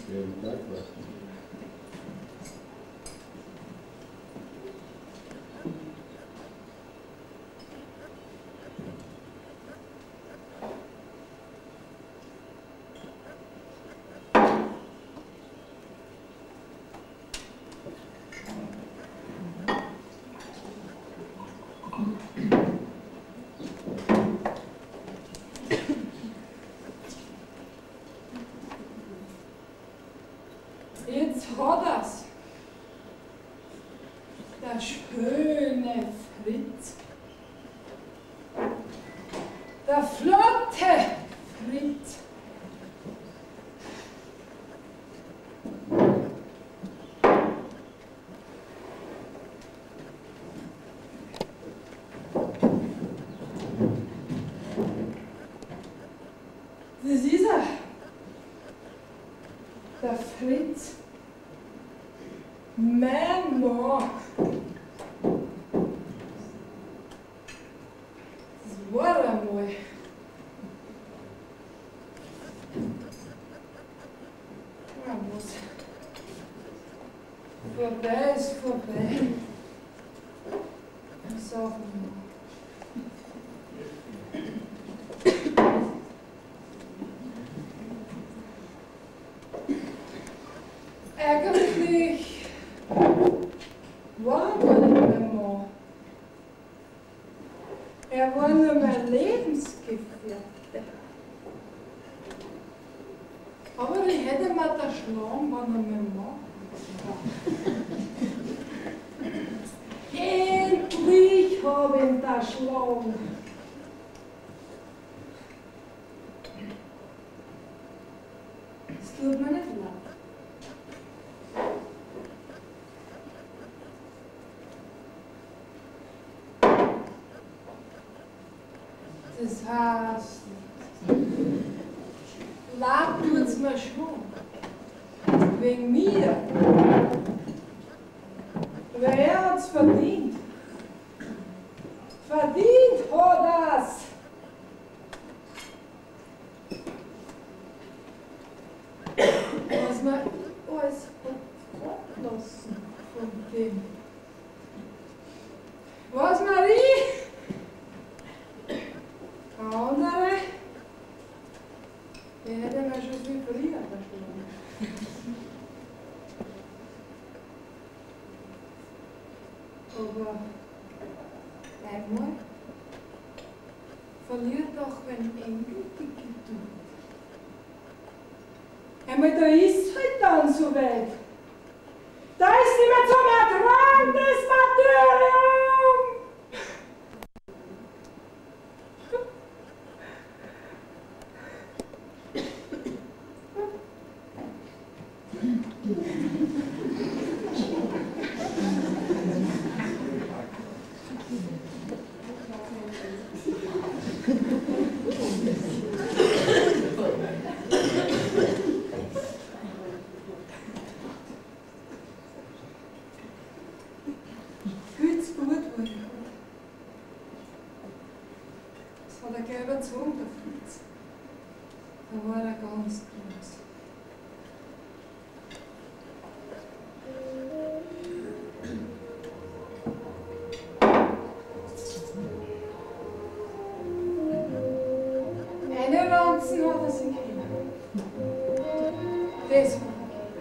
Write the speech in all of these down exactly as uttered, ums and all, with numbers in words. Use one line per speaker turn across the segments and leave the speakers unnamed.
Jeden Tag was.
Jetzt hat er's. Der schöne Fritz. Der flotte Fritz. Das ist er. Der Fritz. Mein Mann. Das war einmal. Ja, was? Vorbei ist vorbei. Sag mal. Eigentlich war er gar nicht mein Mann. Er war nur mein Lebensgefährte. Aber ich hätte mir da schlagen, wenn er mein Mann war. Endlich habe ich ihn da schlagen. Es tut mir nicht leid. Das heißt, leid tut's mir schon. Wegen mir. Weil er hat's verdient. Verdient hat er's. Was man alles hat lassen von dem. Was Marie? Andere, der hätte mir schon viel früher verschlagen. Aber einmal verliert auch ein Engel die Geduld. Einmal da ist halt dann so weit. Da ist nicht mehr zum Ertragen das Martyrium. Das hat er gleich überzogen, der Fritz. Da war er ganz groß. Eine Ranzen hat er sich gegeben. Das war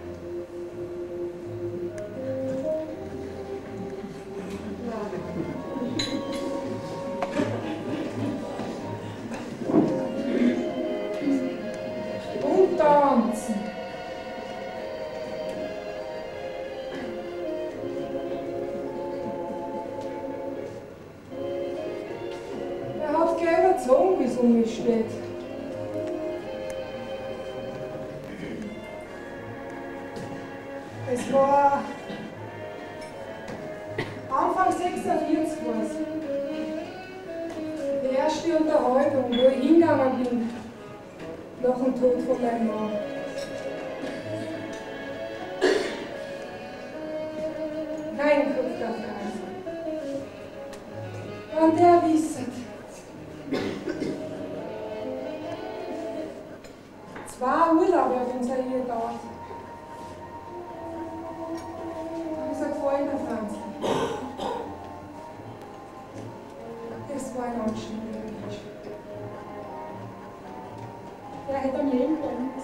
tanzen. Er hat gleich überzogen, wie es um mich steht. Es war Anfang sechsundvierzig war es. Die erste Unterhaltung, wo ich hingegangen bin. Nach dem Tod von meinem Mann. Kein Kopf darf reisen. Und der wisset. Zwei Urlaube hat unsere Ehe gedauert. hätte am jeden Glanz.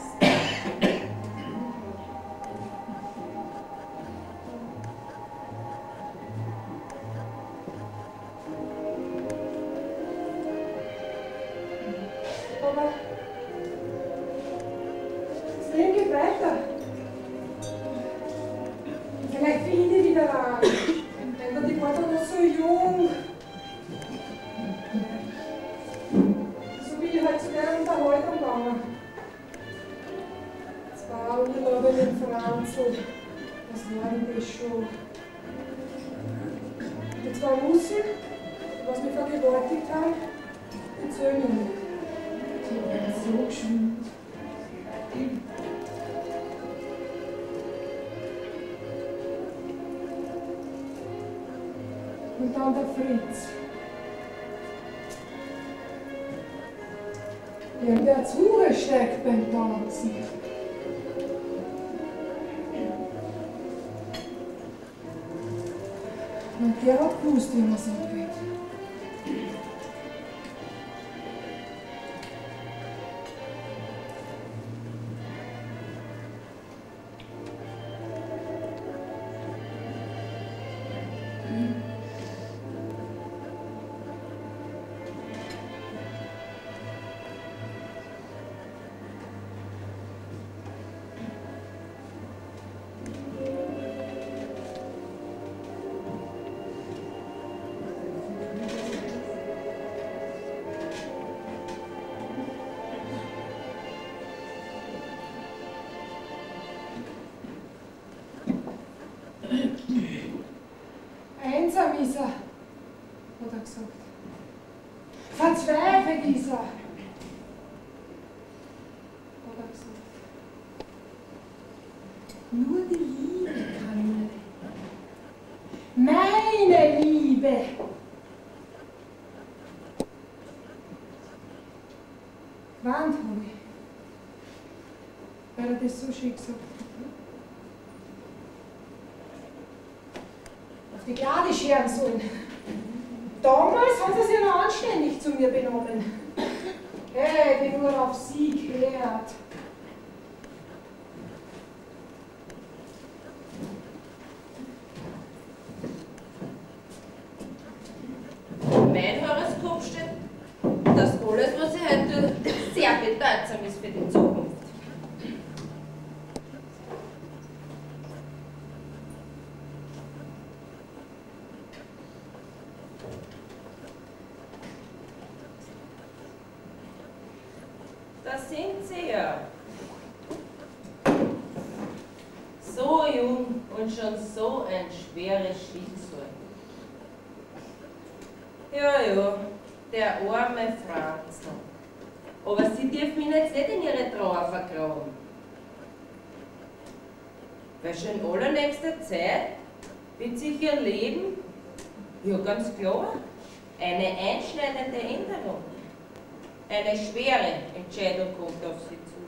Aber das Leben geht weiter. Vielleicht finde ich wieder an. Denn die war doch noch so jung. So wie ich halt zu der Unterhaltung gegangen. Zwei urlaubende Franzl. Was war denn das schon? Die zwei Russen, was mich vergewaltigt haben, die zählen mir nicht. Die waren so geschwind. Und dann der Fritz. Der hat zugesteckt beim Tanzen. Und der hat gewusst, wie man es angeht. Einsam ist er, hat er gesagt. Verzweifelt ist er, hat er gesagt. Nur die Liebe kann ihn retten. Meine Liebe! Gewarnt habe ich, weil er das so schön gesagt hat. Die Glade scheren sollen. Damals hat er sich ja noch anständig zu mir benommen. Hey, ich bin nur auf sie gehört.
Mein Horoskop steht, dass alles, was ich heute tue, sehr bedeutsam ist für die Zukunft. Da sind sie ja. So jung und schon so ein schweres Schicksal. Ja, ja, der arme Franz. Aber sie dürfen ihn jetzt nicht in ihre Trauer vergraben. Weil schon in allernächster Zeit wird sich ihr Leben, ja ganz klar, eine einschneidende Änderung. Eine schwere Entscheidung kommt auf sie zu.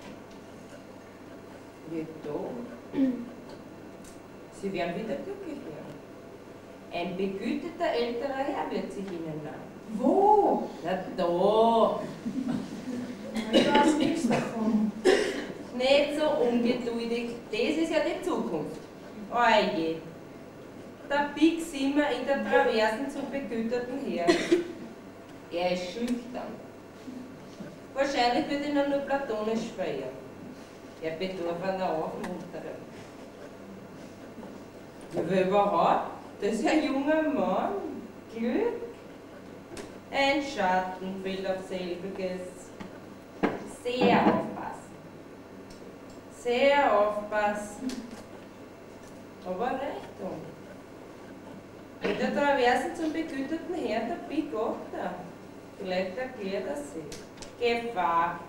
Jedoch, sie werden wieder glücklich werden. Ein begüterter älterer Herr wird sich ihnen nahen.
Wo?
Na da!
Ich weiß nichts davon.
Nicht so ungeduldig, das ist ja die Zukunft. Oje, der Big Simmer in der Traversen zum begüterten Herrn. Er ist schüchtern. Wahrscheinlich wird ihn nur platonisch verehren. Er bedarf einer Aufmunterung. Aber überhaupt, das ist ein junger Mann. Glück. Ein Schatten fehlt auf selbiges. Sehr aufpassen. Sehr aufpassen. Aber Richtung. In der Traversen zum begüterten Herrn der Big Otter. Vielleicht erklärt er sich. Gefahr.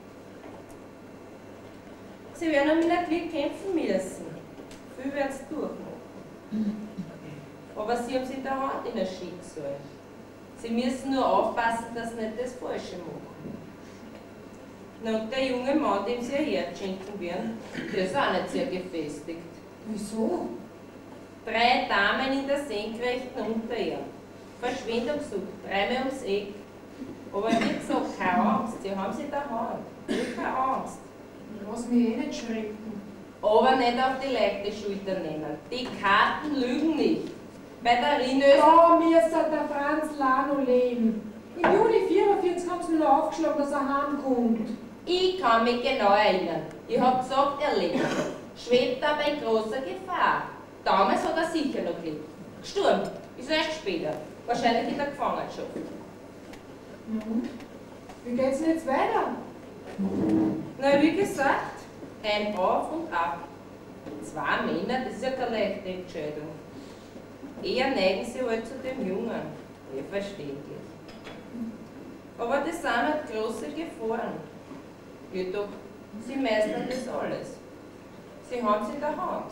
Sie werden um ihr Glück kämpfen müssen. Viel werden sie durchmachen. Aber sie haben sich der Hand in das Schicksal. Sie müssen nur aufpassen, dass sie nicht das Falsche machen. Na, und der junge Mann, dem sie ihr Herz schenken werden, der ist auch nicht sehr gefestigt.
Wieso?
Drei Damen in der senkrechten Unterehr. Verschwendungssucht, dreimal ums Eck. Aber wie gesagt, keine Angst, sie haben sie daheim. Keine Angst.
Lass mich eh nicht schrecken.
Aber nicht auf die leichte Schulter nehmen. Die Karten lügen nicht. Bei der Rinöse...
Da müsste der Franz Lano leben. Im Juni vierundvierzig haben sie mir noch aufgeschlagen, dass er heimkommt.
Ich kann mich genau erinnern. Ich hab gesagt, er lebt. Schwebt aber in großer Gefahr. Damals hat er sicher noch gelebt. Gestorben. Ist erst später. Wahrscheinlich in der Gefangenschaft.
Und? Wie geht's denn jetzt weiter?
Na, wie gesagt, ein Auf und Ab. Zwei Männer, das ist ja keine leichte Entscheidung. Eher neigen sie halt zu dem Jungen. Ja, verständlich. Aber das sind halt große Gefahren. Jedoch, sie meistern das alles. Sie haben es in der Hand.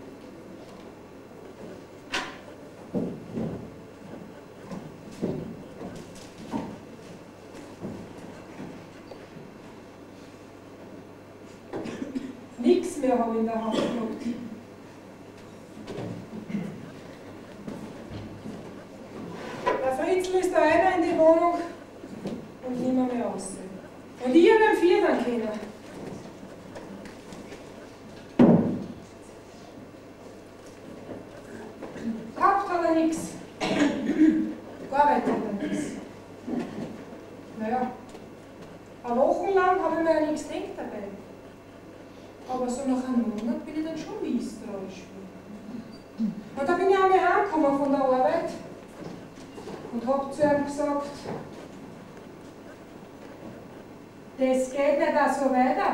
Nichts mehr habe ich in der Hand gehabt. Der Fritzl ist da einer in die Wohnung und niemand mehr raus. Und ich habe ihn vier dann können. Gehabt hat er nichts. Gearbeitet hat er nichts. Naja, eine Woche lang habe ich mir ja nichts gedacht dabei. Aber so nach einem Monat bin ich dann schon misstrauisch. Und da bin ich einmal heimgekommen von der Arbeit und habe zu ihm gesagt, das geht nicht auch so weiter.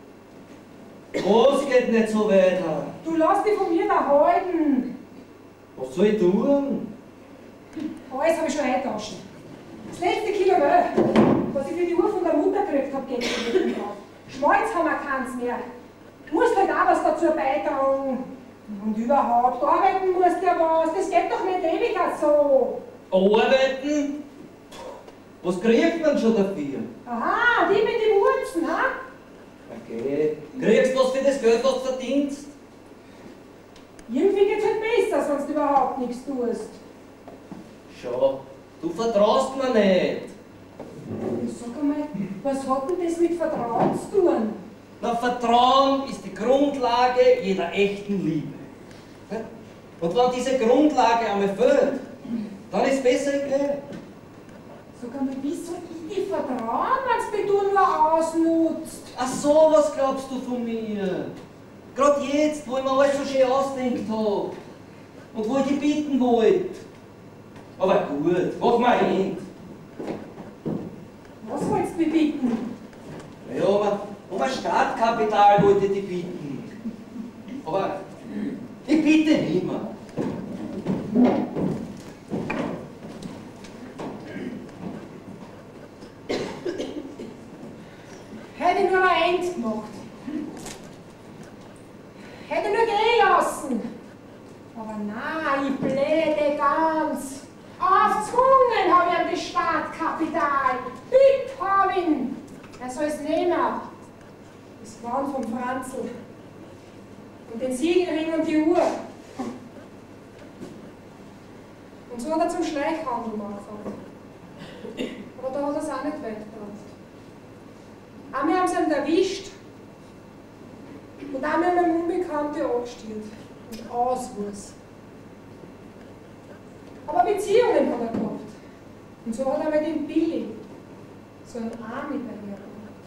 Was geht nicht so weiter?
Du lass dich von mir da halten.
Was soll ich tun?
Alles habe ich schon eingetauscht. Das letzte Kilo Mehl, was ich für die Uhr von der Mutter gekriegt habe, geht nicht drauf. Schmalz haben wir keins mehr. Du musst halt auch was dazu beitragen. Und überhaupt, arbeiten musst du ja was. Das geht doch nicht ewig so.
Arbeiten? Was kriegt man schon dafür?
Aha, die mit den Wurzeln, ha?
Okay. Kriegst du was für das Geld, was du verdienst?
Irgendwie geht's halt besser, sonst überhaupt nichts tust.
Schau, du vertraust mir nicht.
Sag einmal, was hat denn das mit Vertrauen zu tun?
Na, Vertrauen ist die Grundlage jeder echten Liebe. Und wenn diese Grundlage einmal fehlt, dann ist es besser egal.
Sag einmal, wie soll ich dir vertrauen, wenn du mich nur ausnutzt?
Ach so, was glaubst du von mir? Gerade jetzt, wo ich mir alles so schön ausdenkt habe. Und wo ich dich bitten wollte. Aber gut, mach mal hin.
Was wolltest du mich bitten?
Ja, aber um ein Startkapital wollte ich dich bitten. Aber ich bitte nicht mehr.
Hätte ich nur ein End gemacht. Hätte ich nur gehen lassen. Aber nein, ich bläde ganz. Aufzwungen habe ich ihm das Startkapital. Bitt habe ihn. Er soll es nehmen. Das Gewand vom Franzl. Und den Siegelring und die Uhr. Und so hat er zum Schleichhandel angefangen. Aber da hat er es auch nicht weggebracht. Einmal haben sie ihn erwischt und einmal haben ihn Unbekannte angestellt und Auswurz. Aber Beziehungen hat er gehabt. Und so hat er mit dem Billy so einen Arm mit daher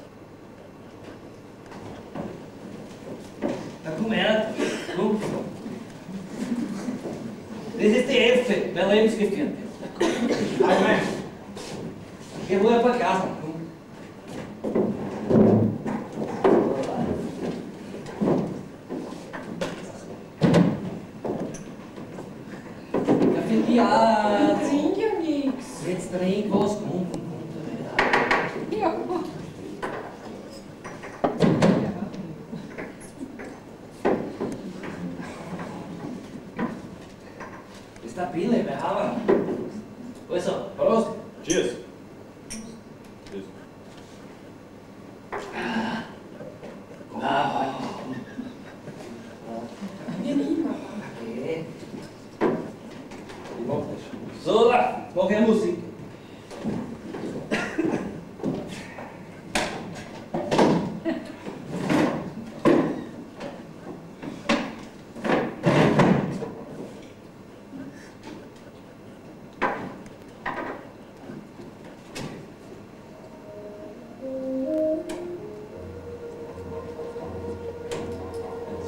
gehabt.
Na komm her, komm. Das ist die Effe, mein Lebensgefährte. Allgemein. Geh wohl ein paar Glasen, komm. Ja, für die auch.
Ich trink ja nichts.
Jetzt trink was, komm, komm, komm.
Ja.
Das ist der Bille, bei Haber. Also, Prost.
Cheers. Cheers.
Ah.
Wir lieben ihn.
Okay. Ich mach das. So, da, mach ja Musik.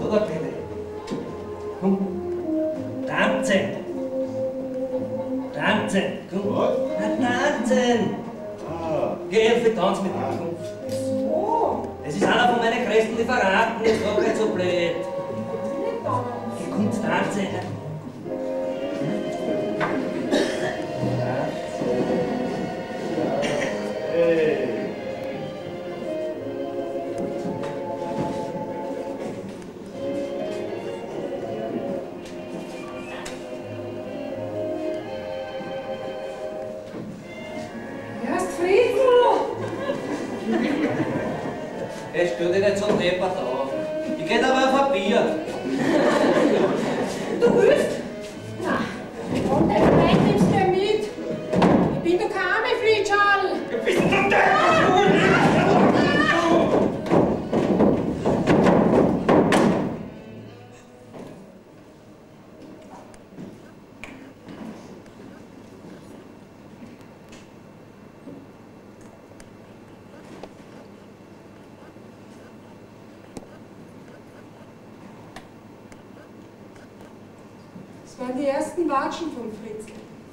So, da bitte. Komm. Tanzen. Tanzen. Komm.
Was?
Na, tanzen.
Ah.
Geh, Elfe, tanz mit mir. Komm.
So.
Das ist einer von meinen größten Lieferanten. Jetzt war nicht so blöd.
Nicht da.
Geh, komm, tanzen.
Hey.
Erst Friedel.
Hey, stell dich nicht so deppert auf. Ich geh aber auf ein Bier.
Du willst? Nein. Und dein Freund nimmst du mit. Ich bin doch kein arme Friedschal.
Du bist ein Deppert!
Das waren die ersten Watschen von Fritzl.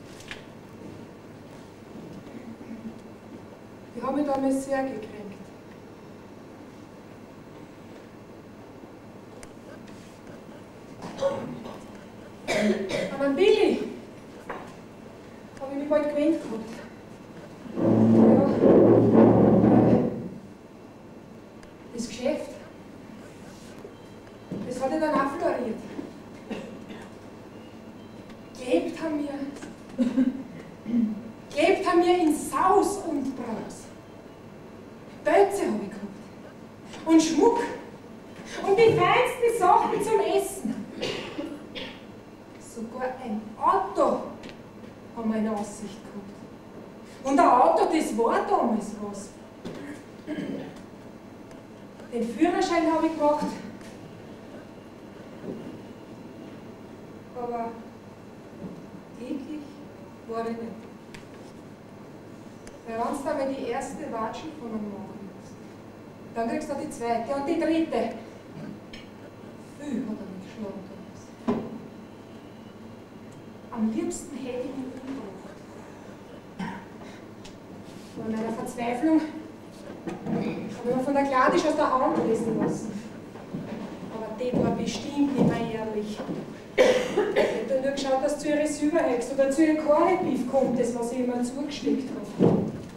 Die haben mich damals sehr gekränkt. An einen Billy habe ich mich bald gewöhnt gehabt. Ja. Das Geschäft, das hat ich dann auch floriert. Gelebt haben wir, gelebt haben wir in Saus und Braus. Pölze habe ich gehabt. Und Schmuck. Und die feinsten Sachen zum Essen. Sogar ein Auto haben wir in Aussicht gehabt. Und ein Auto, das war damals was. Den Führerschein habe ich gemacht. Aber glücklich war ich nicht. Weil wenn du einmal die erste Watschen von einem machen musst, dann kriegst du die zweite und die dritte. Viel hat er mich geschlagen damals. Am liebsten hätte ich ihn umgebracht. Bei meiner Verzweiflung habe ich mir von der Gladisch aus der Hand lesen lassen. Aber die war bestimmt nicht mehr ehrlich. Ich habe nur geschaut, dass zu ihrer Silberhex oder zu ihrem Currybeef kommt, das, was ich immer zugesteckt habe.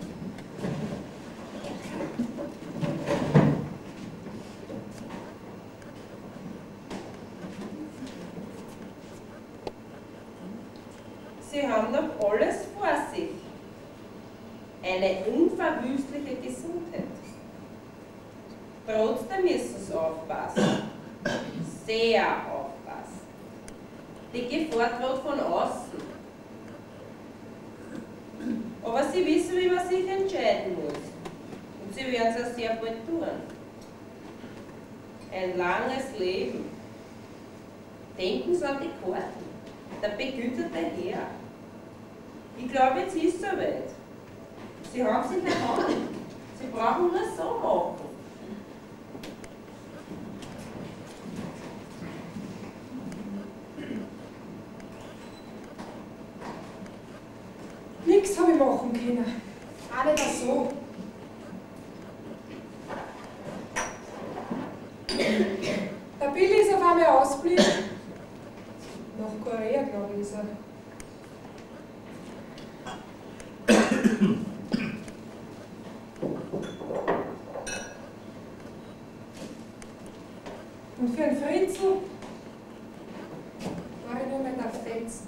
Sie haben noch alles vor sich. Eine unverwüstliche Gesundheit. Trotzdem müssen Sie aufpassen. Sehr aufpassen. Die Gefahr droht von außen. Aber Sie wissen, wie man sich entscheiden muss. Und Sie werden es auch sehr bald tun. Ein langes Leben. Denken Sie an die Karten. Der begüterte Herr. Ich glaube, jetzt ist es soweit. Sie haben es in der Hand. Sie brauchen nur so machen.
Nichts habe ich machen können. Auch nicht so. Der Billy ist auf einmal ausgeblieben. Nach Korea, glaube ich, ist er. Und für einen Fritzl war ich nur mehr der Felsen.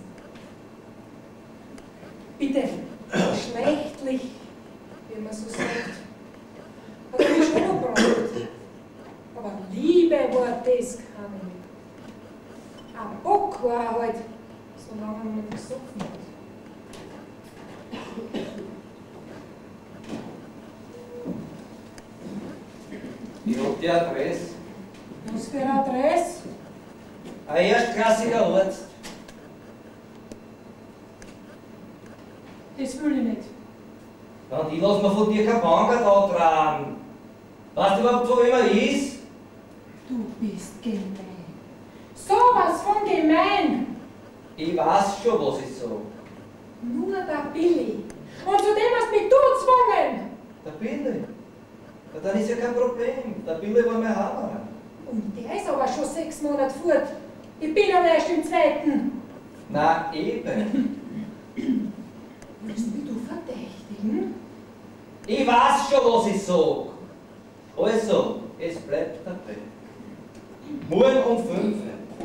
Bitte, schlechtlich, wie man so sagt, hat er mich schon noch gebraucht. Aber Liebe war das keine. Ein Bock war er halt, solange man nicht gesoffen hat.
Ich hab die Adresse.
Was für eine Adresse?
Ein erstklassiger Ort.
Das will ich nicht.
Dann die lass mir von dir kein Banker da tragen. Weißt du überhaupt, wo immer ist?
Du bist gemein.
ich weiß schon, was ich sage.
Nur der Billy. Und zu dem hast mich du gezwungen.
Der Billy? Ja, dann ist ja kein Problem. Der Billy war mein Hammer.
Und der ist aber schon sechs Monate fort. Ich bin aber erst im zweiten.
Na, eben.
Willst mich du verdächtigen?
Ich weiß schon, was ich sag. Also, es bleibt dabei. Morgen um fünf.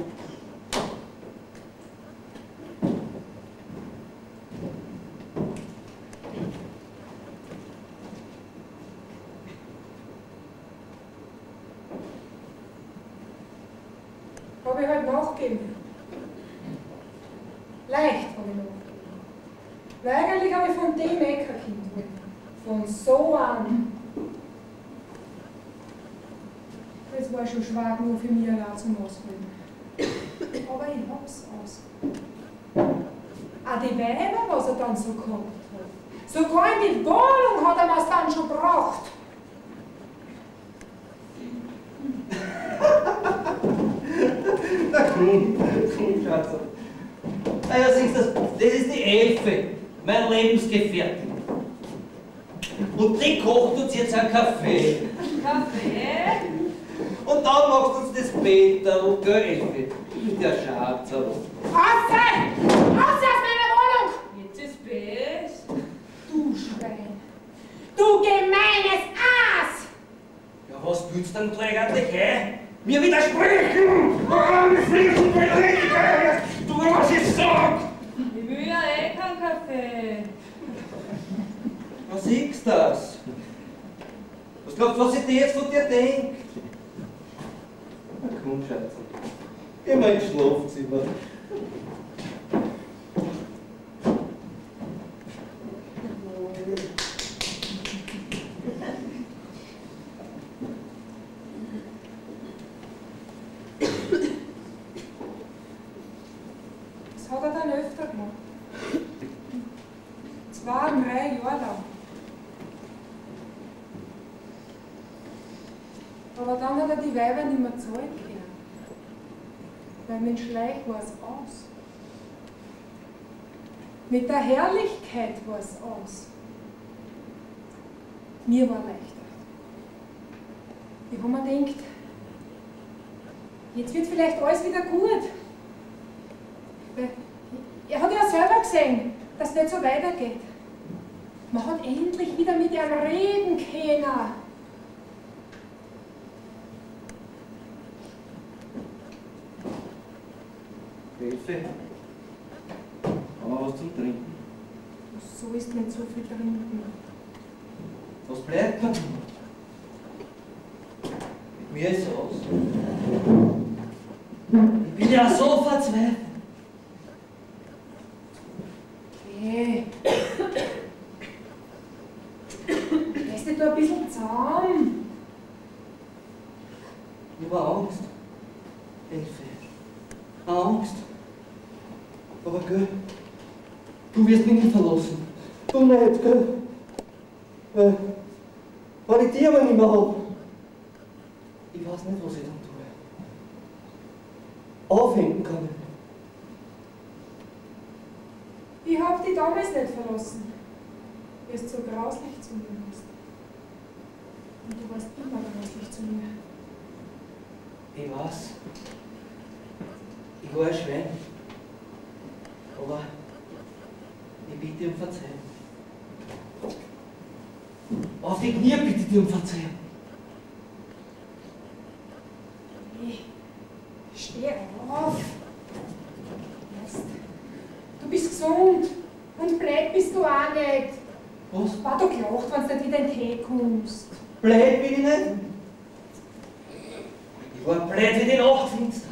Habe ich halt nachgegeben. Leicht habe ich nachgegeben. Weil eigentlich habe ich von dem eh kein Kind wollen. Von so an. Das war schon schwach nur für mich allein zum Ausfüllen. Aber ich hab's ausgefüllt. Auch die Weiber, was er dann so gehabt hat. Sogar in die Wohnung hat er mir's dann schon gebracht.
Na komm, komm, Schatz. Na ja, siehst du, das ist die Elfe, mein Lebensgefährtin. Und die kocht uns jetzt einen Kaffee.
Kaffee?
Und dann machst du uns das Bett, und gell, Elfe? Der Schatz.
Raus! Raus aus meiner Wohnung!
Jetzt ist best.
Du Schwein! Du gemeines Aas!
Ja, was willst du denn da eigentlich, hä? Mir widersprechen! Warum fliegst du mir richtig? Du weißt, was ich sag!
Ich will ja eh keinen Kaffee.
Was siehst du das? Was glaubst du, was ich dir jetzt von dir denke? Na komm, Schatz. Geh mal ins Schlafzimmer.
Das hat er dann öfter gemacht. Zwei, drei Jahre lang. Aber dann hat er die Weiber nicht mehr zahlen können. Weil mit Schleich war es aus. Mit der Herrlichkeit war es aus. Mir war leichter. Ich habe mir gedacht, jetzt wird vielleicht alles wieder gut. Weil er hat ja selber gesehen, dass es nicht so weitergeht. Man hat endlich wieder mit ihm reden können.
Hilfe. Haben wir was zum Trinken?
So ist nicht so viel trinken.
Was bleibt noch? Mit mir ist es aus. Ich bin ja so verzweifelt.
Okay. Lässt dich da ein bisschen zahm.
Ich war Angst. Hilfe. Angst. Aber gell, du wirst mich nicht verlassen. Du nicht, gell? Weil, weil ich dich aber nicht mehr habe. Ich weiß nicht, was ich dann tue. Aufhängen kann ich.
Ich hab dich damals nicht verlassen. Du bist so grauslich zu mir warst. Und du warst immer grauslich zu mir.
Ich weiß. Ich war ein Schwein. Aber ich bitte um Verzeihung. Auf die Knie bitte ich um Verzeihung.
Nee. Steh auf. Weißt, du bist gesund. Und blöd bist du auch nicht.
Was?
War doch gelacht, wenn du nicht wieder in den Tee kommst.
Blöd bin ich nicht? Ich war blöd wie die Nachtfinster.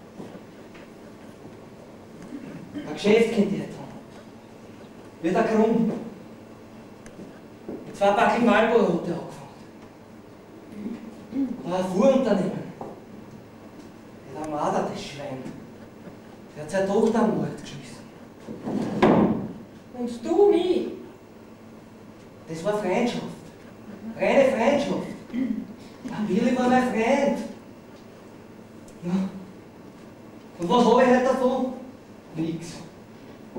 Ein Geschäft kennt ihr tun. Wie der Krumm. Mit zwei Packen Marlboro hat er angefangen. War ein Fuhrunternehmen. Der Marder, das Schwein. Der hat seine Tochter am Markt geschmissen.
Und du mich.
Das war Freundschaft. Reine Freundschaft. Der Willi war mein Freund. Ja. Und was habe ich heute davon? Nix.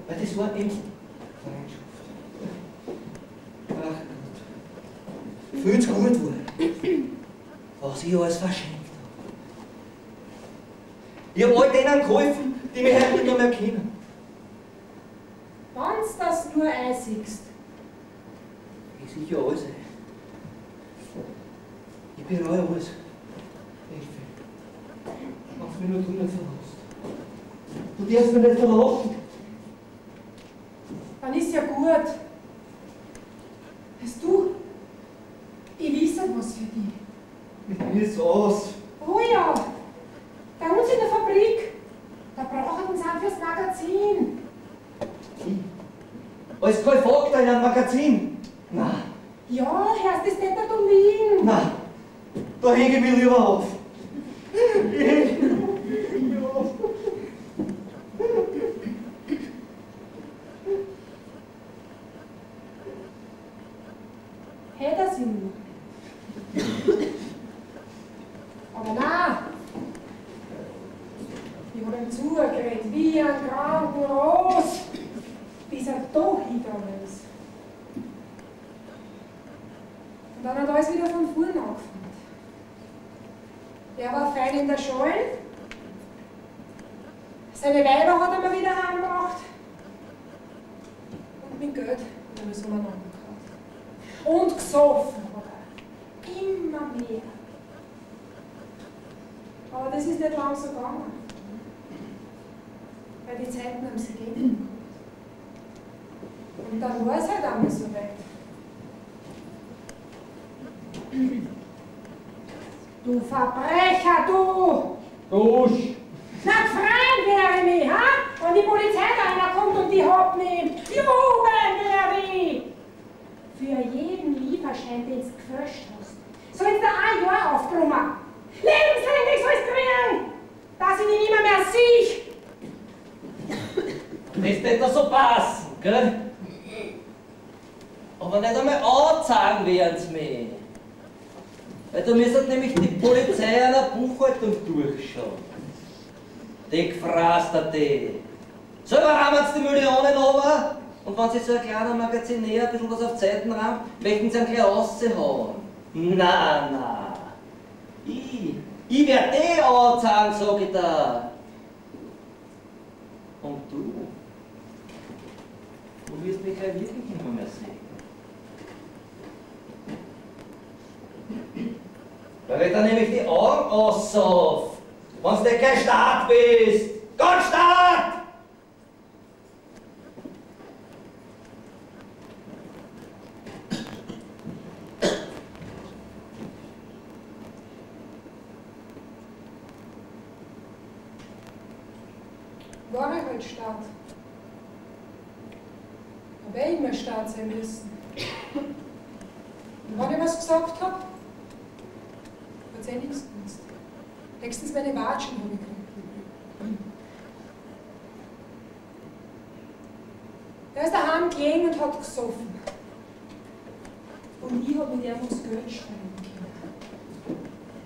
Weil das war eben Freundschaft. Ach Gott. Viel zu gut war, was ich alles verschenkt habe. Ich habe all denen geholfen, die mich heute nicht mehr kennen.
Wenn's das nur einsiehst.
Ich sehe ja alles ein. Ich bereue alles. Elfe, mach mich nur du nicht verlässt. Du darfst mich nicht verlassen.
Dann ist ja gut. Weißt du, ich weiß was für dich.
Mit mir ist aus.
Oh ja, bei uns in der Fabrik, da brauchen wir uns auch fürs Magazin.
Ich? Als Kalfaktor in einem Magazin? Nein.
Ja, hörst du das nicht da liegen?
Nein. Da hänge ich mich lieber auf. Ich hänge mich auf.
Hätte er sie nur. Aber nein. Ich habe ihm zugeredet, wie ein kranken Ros, bis er da hingegangen ist. Und dann hat alles wieder von vorn angefangen. Er war fein in der Schule. Seine Weiber hat er mir wieder heimgebracht. Und mit Geld haben wir es umeinander gekauft. Und gesoffen hat er. Immer mehr. Aber das ist nicht lang so gegangen. Weil die Zeiten haben sie gegeben. Und dann war es halt einmal so weit. Du Verbrecher, du!
Dusch!
Na, freien wäre ich mich, ha? Und die Polizei da einer kommt und die Haupt nimmt. Jubeln wäre ich! Für jeden Lieferschein, den du gefälscht hast, sollst du ein Jahr aufbrummen. Lebenslänglich sollst du kriegen, dass ich dich nicht mehr, mehr sehe.
Das wird doch so passen, gell? Aber nicht einmal anzeigen werden sie mich. Weil da müsste nämlich die Polizei einer Buchhaltung durchschauen. Die gefrasterte. Selber rahmen sie die Millionen runter und wenn sie so ein kleiner Magazinär ein bisschen was auf Zeiten rammt, möchten sie ihn gleich raushauen. Na, na. Ich, ich werde die anzeigen, sag ich da. Und du? Du wirst mich gleich wirklich nicht mehr sehen. Weil ich dann nämlich die Augen aussauf, wenn du nicht kein Staat bist. Gottstaat!
War ich halt Staat. Aber ich immer Staat sein müssen. Und wenn ich was gesagt habe, hat es eh nichts genutzt. Nächstens meine Watschen habe ich gekriegt. Er ist daheim gelegen und hat gesoffen. Und ich habe mit ihm aufs Geld schreiben können.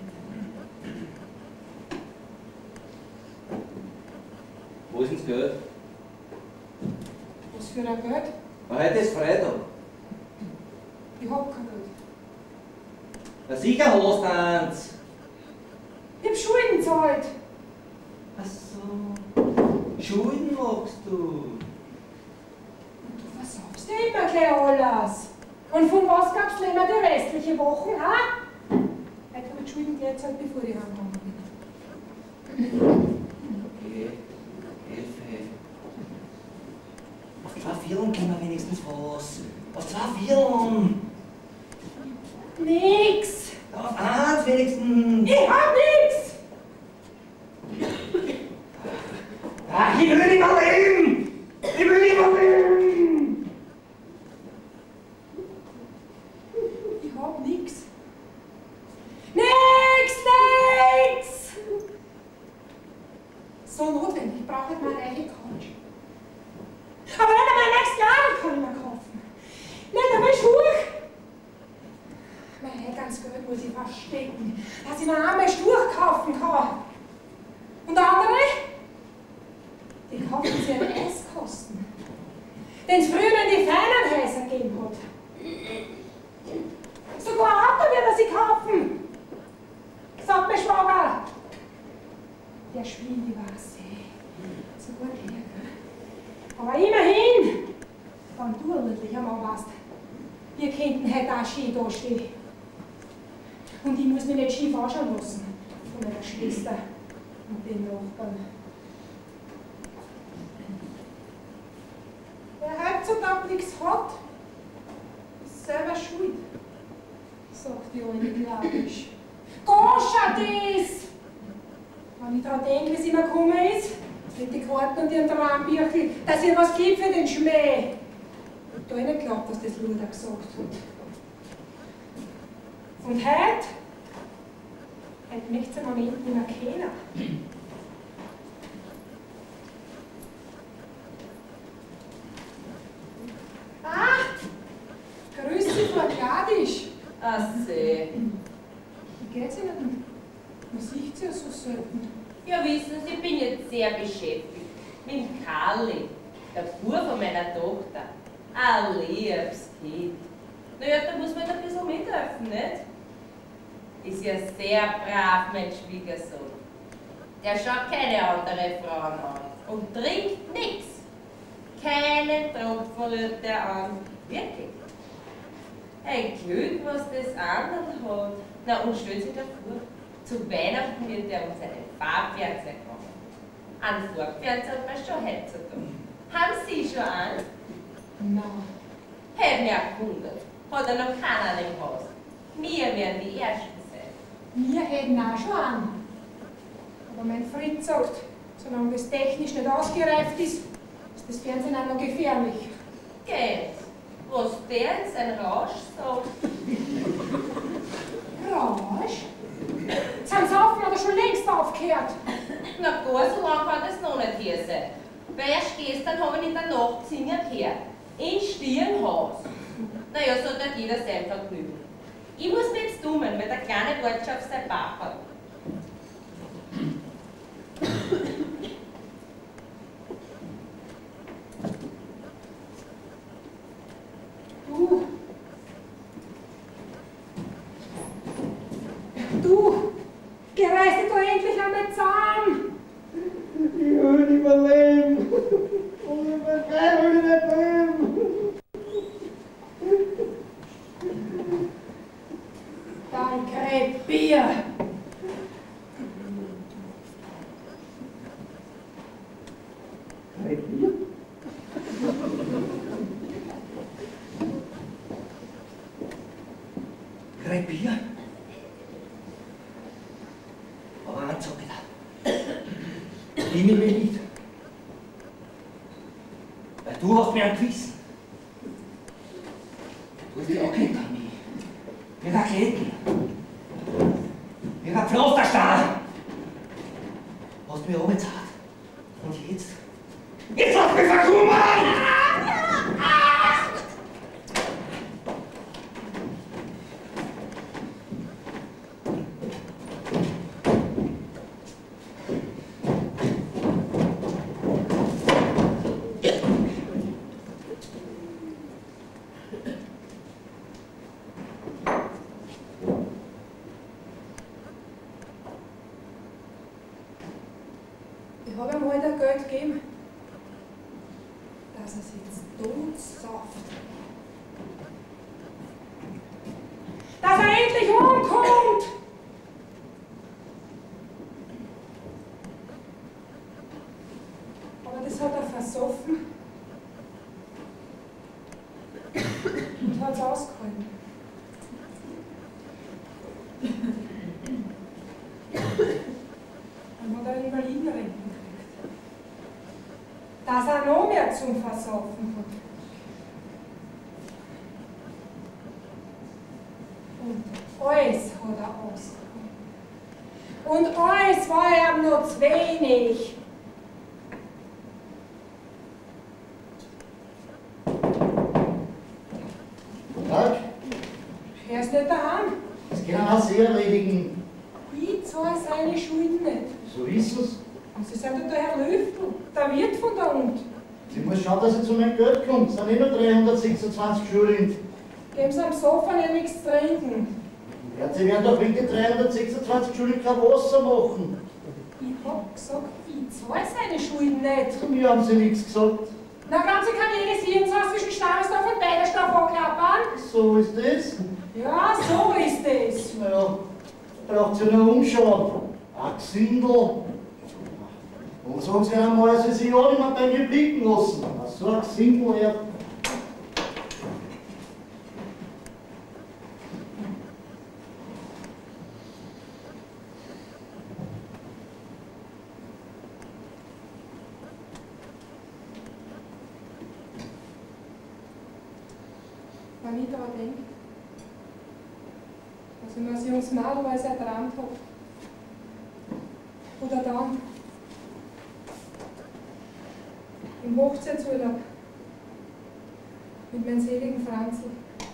Wo ist denn das Geld?
Was für ein Geld?
Heute ist Freitag.
Ich hab kein Geld.
Na sicher hast du eins.
Ich hab Schulden gezahlt.
Ach so. Schulden magst du.
Und du versaufst ja immer gleich alles. Und von was gab's denn immer die restliche Woche, ha? Heute hab ich die Schulden gleich gezahlt, bevor ich heimgekommen bin.
Okay. Hilfe. Auf zwei Vierteln können wir wenigstens was. Auf zwei Vierteln.
Nix.
Auf eins wenigstens.
Ich hab nix.
Ach, ich will nicht mehr leben. Ich will nicht mehr leben.
Ich hab nix. Nix, nix. So notwendig brauche ich meine eigene Couch. Aber nicht einmal nächstes Jahr kann ich mir kaufen. Nicht einmal Schuhe. Mein ganz Geld muss ich verstecken, dass ich mir einmal Schuhe der Spiel, die war sehr, so gut her. Aber immerhin, wenn du ordentlich einmal warst, wir könnten heute auch schön da stehen. Und ich muss mich nicht schief anschauen lassen von meiner Schwester und den Nachbarn. Wer heutzutage nichts hat, ist selber schuld, sagt die Alte glaubisch. Goscha das! Wenn ich daran denke, wie sie immer gekommen ist, mit den Karten und ihren Traumbüchel, dass ihr was gibt für den Schmäh. Ich habe nicht geglaubt, was das Luder gesagt hat. Und heute? Heute möchte sie im Moment nicht mehr kennen. Ah! Grüß dich, Frau Gladisch.
Ach seh.
Wie geht's Ihnen? Man sieht sie ja so selten.
Ja, wissen Sie, ich bin jetzt sehr beschäftigt. Mit dem Karli, der Bub von meiner Tochter. Ein liebes Kind. Naja, da muss man ein bisschen mithelfen, nicht? Ist ja sehr brav, mein Schwiegersohn. Der schaut keine andere Frauen an und trinkt nichts. Keinen Tropfen rührt er an. Wirklich. Ein Glück, was das anderen hat. Na, und stellt sich davor, zu Weihnachten wird er uns einen Farbfernseher kaufen. Einen Farbfernseher hat man schon heutzutage. Haben Sie schon einen?
Nein.
Hätte mich auch gewundert. Hat er noch keiner im Haus. Wir werden die Ersten sein.
Wir hätten auch schon einen. Aber mein Fritz sagt, solange das technisch nicht ausgereift ist, ist das Fernsehen auch noch gefährlich.
Geht. Was der in sein Rausch sagt.
Rausch? Sind Saufen oder schon längst aufgehört?
Na gar so lange kann das noch nicht hier sein. Weil erst gestern habe ich in der Nacht singen gehört. In Stirnhaus. Naja, so hat jeder sein Vergnügen. Ich muss mich jetzt dummen, weil der kleine Wortsch auf sein Bach hat.
Du. Du. Gereiß dich doch endlich einmal zusammen.
Ich will nicht mehr leben. Und ich will kein nicht leben.
Dein Krepier.
Krepier? Krepier? Aber eins sag ich dir. Ich nehme mich nicht. Weil du hast mir ein Gewissen. Du hast dich auch kennt an mich. Wir waren Kletten. Wir waren Pflasterstein. Hast mich runtergezahlt. Und jetzt? Jetzt hast du mich verkummen!
Ich habe ihm heute Geld gegeben, dass er sich jetzt totsauft. Dass er endlich umkommt! Aber das hat er versoffen und hat es ausgehalten. Dann hat er einen Invalidenrenten gekriegt. Dass er noch mehr zum Versaufen hat. Und alles hat er ausgehalten. Und alles war ihm noch zu wenig.
Tag,
Er ist nicht daheim.
das kann er sehr erledigen.
Ich zahle seine Schulden nicht.
So ist es.
Und Sie sind ja der Herr Löftel, der Wirt von der Und.
Sie muss schauen, dass sie zu meinem Geld kommt. Es sind eh nur dreihundertsechsundzwanzig Schulden.
Geben Sie am Sofa nicht nichts zu trinken.
Ja, sie werden doch wegen die dreihundertsechsundzwanzig Schulden kein Wasser machen.
Ich Ich hab gesagt, ich zahle seine Schulden nicht.
Zu mir haben Sie nichts gesagt.
Na, ganz kann jedes Hirnshaus zwischen Stammesdorf und Beidersdorf anklappern.
So ist das.
Ja, so ist es.
Naja, braucht Sie nur umschauen. Ein Gesindel. Und sagen Sie einmal, dass Sie sich ja nicht mehr bei mir blicken lassen. So ein Gesindel, ja.
Wenn ich daran denke, dass ich mir als junges Mädel mal sehr erträumt habe. Oder dann im Hochzeitsurlaub mit meinem seligen Franzl.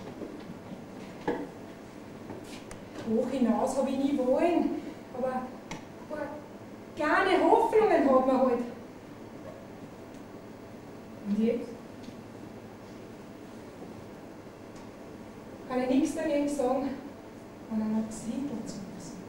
Hoch hinaus habe ich nie wollen, aber, aber kleine Hoffnungen hat man halt. Und jetzt? Kann ich nichts dagegen sagen, an einer Gesindel zu müssen.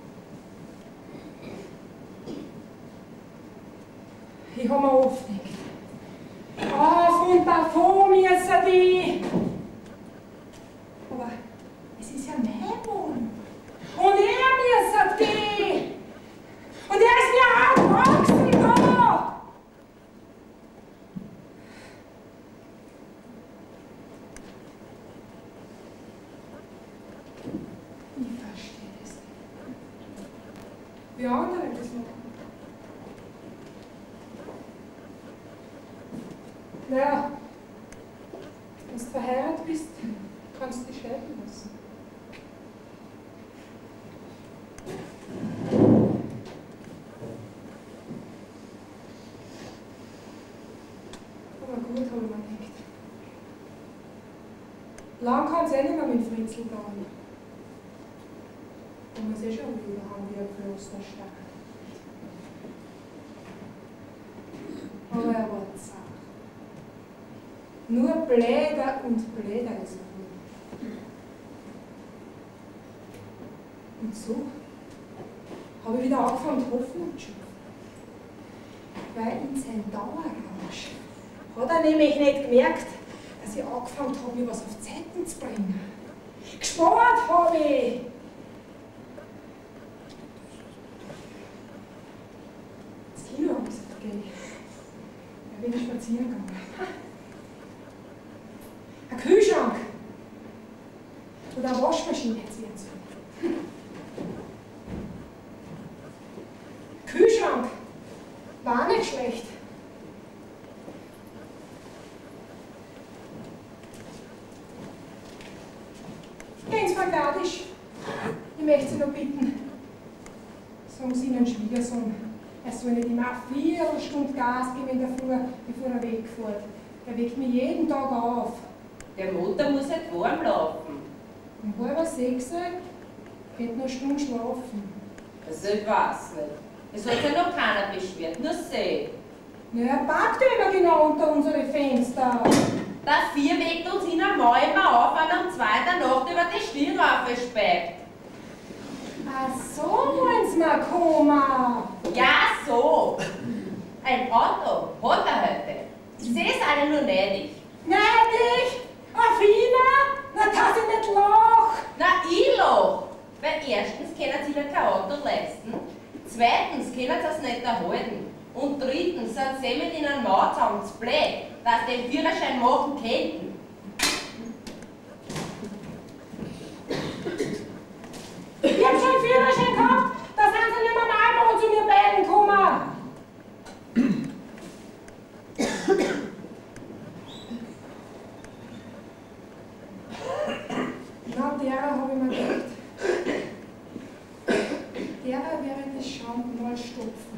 Ich habe mir oft gedacht, auf und davon müssen die. Aber es ist ja mein Wohn. Und er müssen die. Und er ist ja auch gewachsen da. Ich verstehe das nicht. Wie andere das machen. Naja, wenn du verheiratet bist, kannst du dich scheiden lassen. Aber gut, habe ich mir gedacht. Lang kann es eh nicht mehr mit Fritzl dauern. Da muss eh schon wieder haben wie ein geflossener Stein. Aber er war zart. Nur bläder und bläder ist er wohl. Und so habe ich wieder angefangen, Hoffnung zu schöpfen. Weil in seinem Dauerrausch hat er nämlich nicht gemerkt, dass ich angefangen habe, mir was auf Zeiten zu bringen. Gespart habe ich! Ins Kino habe ich gesagt, geh. Da bin ich spazieren gegangen. Ein Kühlschrank oder eine Waschmaschine hätte sie jetzt. Kühlschrank war nicht schlecht. Gehen Sie Fragadisch. Ich möchte Sie noch bitten. Sagen Sie Ihren Schwiegersohn, er soll nicht immer eine Viertelstunde Gas geben in der Früh, bevor er wegfährt. Er weckt mich jeden Tag auf.
Der Motor muss halt warm laufen.
Um halb sechs geht noch eine Stunde schlafen.
Also ich weiß nicht. Es hat sich noch keiner beschwert, nur sie.
Ja, er parkt ja immer genau unter unsere Fenster.
Der Vier weckt uns in einmal immer auf, wenn er um zwei der Nacht über die Stirnraufe speit.
Ach so wollen Sie mal kommen.
Ja, so. Ein Auto hat er heute. Sie ist alle nur neidisch.
Neidisch? Ein Wiener? Na, das ist nicht Loch.
Na, ich loch. Weil erstens können sie sich kein Auto leisten, zweitens können sie es nicht erhalten und drittens sind sie mit ihnen Maut zusammen zu blöd, dass sie den Führerschein machen könnten.
Ich hab schon einen Führerschein gehabt, da sind sie nicht mehr mal zu mir beiden gekommen. Na, derer habe ich mir gedacht, derer wäre das Schaum mal stopfen.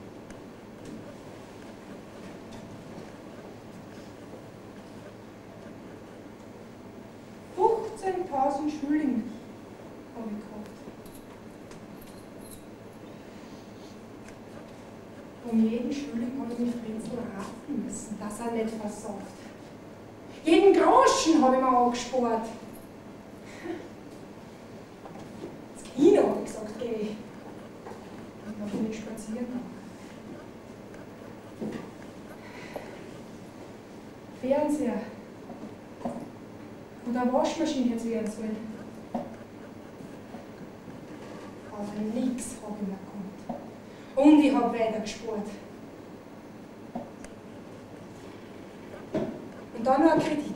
fünfzehntausend Schilling habe ich gehabt. Um jeden Schilling habe ich mich Fritzl raffen müssen, dass er nicht versagt. Jeden Groschen habe ich mir angespart. Ins Kino habe ich gesagt, geh. Und dann bin ich spazieren gegangen. Fernseher. Und eine Waschmaschine hätte es werden sollen. Aber nichts habe ich mir gekommen. Und ich habe weiter gespart. Und dann noch ein Kredit.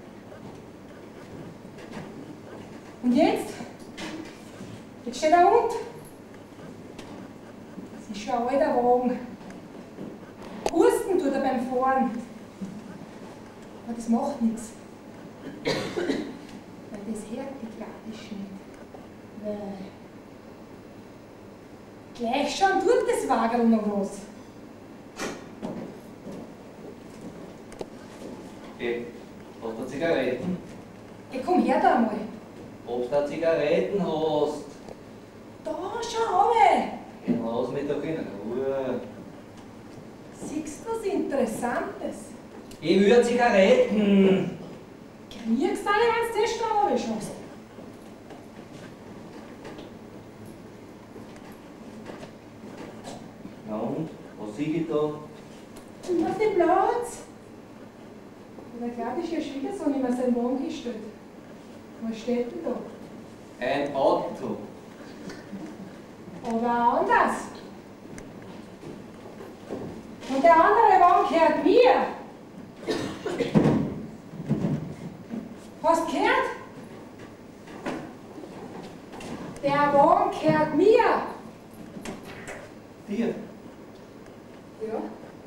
Und jetzt? Jetzt steht der Hund. Das ist schon ein alter Wagen. Husten tut er beim Fahren. Aber das macht nichts. Weil das hört die Gladisch nicht. Weil gleich schon tut das Wagerl noch was.
Geh, hast du Zigaretten?
Geh, komm her da einmal.
Ob du da Zigaretten hast?
Da, schau runter.
Geh raus mit der in Ruhe.
Siehst du was Interessantes?
Ich will Zigaretten.
Kriegst du eine, wenn du das da runter schaust?
Na und? Was sehe ich da?
Und auf den Platz. Der gladische Schwiegersohn immer seinen Wagen gestellt. Was steht denn da?
Ein Auto.
Aber auch anders. Und der andere Wagen gehört mir. Hast du gehört? Der Wagen gehört mir.
Dir?
Ja.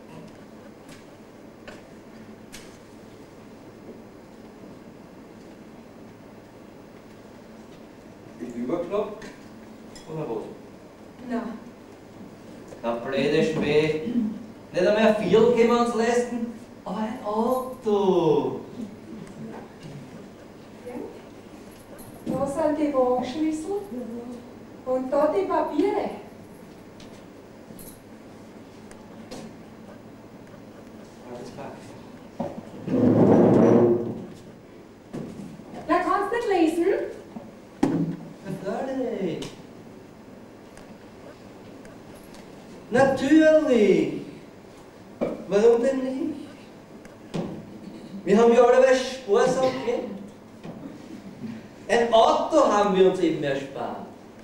Bist du übergeschnappt? Oder was?
Nein.
Der blöde Spee. Nicht einmal ein Viertel können wir uns leisten, aber ein Auto.
Da sind die Wagenschlüssel und da die Papiere.
Alles klar.
Ja, kannst du nicht lesen?
Natürlich. Natürlich. Warum denn nicht? Wir haben ja alle was sparsam gelebt. Ein Auto haben wir uns eben erspart.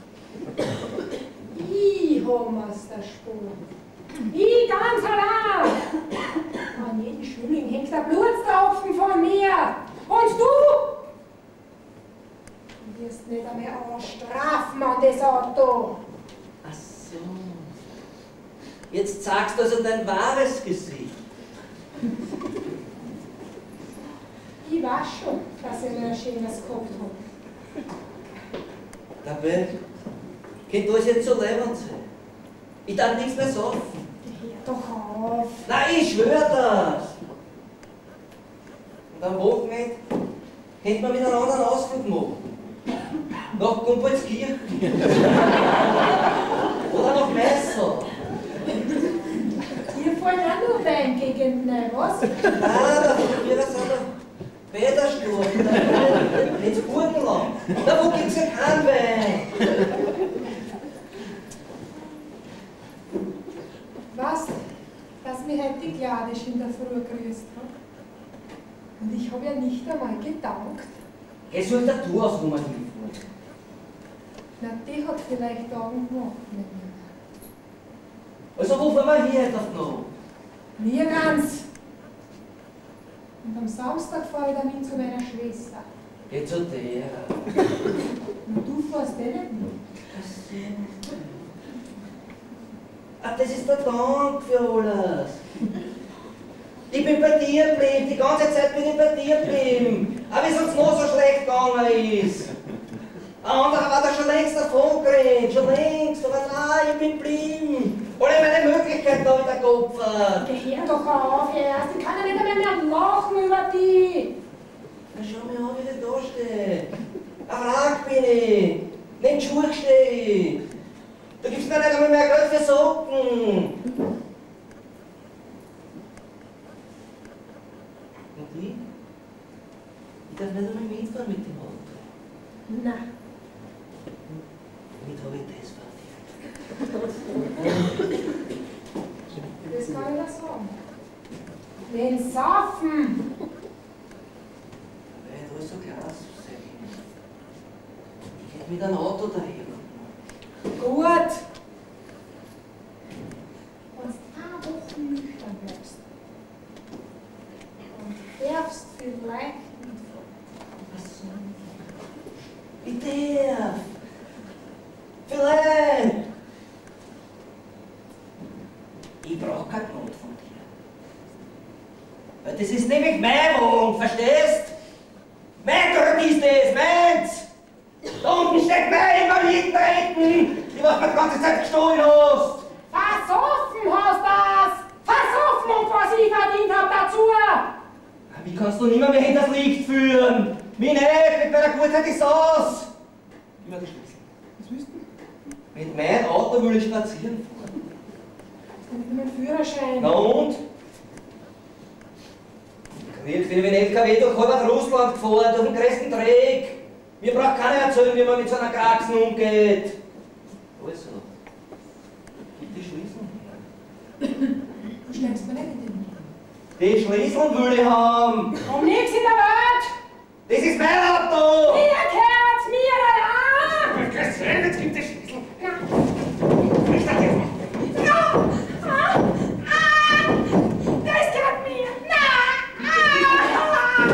Ich hab mir's erspart. Ich ganz allein. An jedem Schilling hängt der Blutstropfen von mir. Und du? Du wirst nicht einmal ausstrafen an das Auto.
Ach so. Jetzt zeigst du also dein wahres Gesicht.
Ich weiß schon, dass ich noch ein schönes gehabt habe.
Dabei könnte alles jetzt so leibend sein. Ich darf nichts mehr sagen.
Hör doch auf.
Nein, ich schwöre das! Und am Wochenende könnte man wieder einen anderen Ausflug machen. Nach Gumpolskirchen. Oder nach Messel.
Hier fallen auch nur Weingegenden ein, was?
Nein, da wir sind doch Bädersturm. Ins Burgenland. Da wo gibt's ja keinen Wein.
Weißt du, dass mich heute die Gladisch in der Früh grüßt hat? Und ich habe ja nicht einmal gedankt.
Es soll der Tour aus, wo man hinfährt.
Na, die hat vielleicht Augen gemacht mit mir.
Also wo fahren wir hier etwas noch?
Nirgends. Und am Samstag fahre ich dann hin zu meiner Schwester.
Geh zu der.
Und du fährst eh nicht mit.
Ah, das ist der Dank für alles. Ich bin bei dir geblieben, die ganze Zeit bin ich bei dir geblieben. Auch wenn es uns noch so schlecht gegangen ist. Ein anderer war da schon längst davon gerannt, schon längst, aber nein, ich bin geblieben. Alle meine Möglichkeiten habe ich da geopfert.
Geh doch auf erst, ich kann ja nicht einmal mehr lachen über die.
Na schau mir an, wie ich da stehe. Ein Wrack bin ich, nicht in Schuhe stehe ich. Da gibt's mir nicht einmal mehr Geld für Socken. Und ich? Ich darf nicht einmal mitfahren mit dem Auto.
Nein.
Womit habe ich das verdient?
Das kann ich nicht sagen. schon. Den Saffen.
Weil du so krass sein. Ich geh mit einem Auto daher.
Gut. Wenn du eine Woche nüchtern bleibst, dann darfst du vielleicht mitfahren.
Was? Ich darf. Vielleicht. Ich brauch kein Not von dir. Weil das ist nämlich mein Wohnung, verstehst? Mein Geld ist das, meins! Da unten steckt mein Invalidenretten, die was mir die ganze Zeit gestohlen hast!
Versoffen hast das! Versoffen und was ich verdient hab dazu!
Wie kannst du niemand mehr hinters Licht führen? Wie nicht, mit meiner Gutheit ist aus! Immer die Schlüssel. Was willst du? Mit meinem Auto will ich spazieren fahren.
Mit meinem Führerschein.
Na und? Ich bin wie ein L K W durch halb Russland gefahren, durch den größten Dreck. Mir braucht keiner erzählen, wie man mit so einer Kraxen umgeht. Also, gib die Schlüssel her.
Du steckst mir nicht in den Mund.
Die Schlüssel will ich haben.
Um nichts in der Welt!
Das ist mein Auto!
Mir gehört's mir, allein!
Gesehen, jetzt gibt die Schlüssel.
Na.
Ich sag dir mal.
No! Ah! Ah! Das gehört mir! Na! Ah!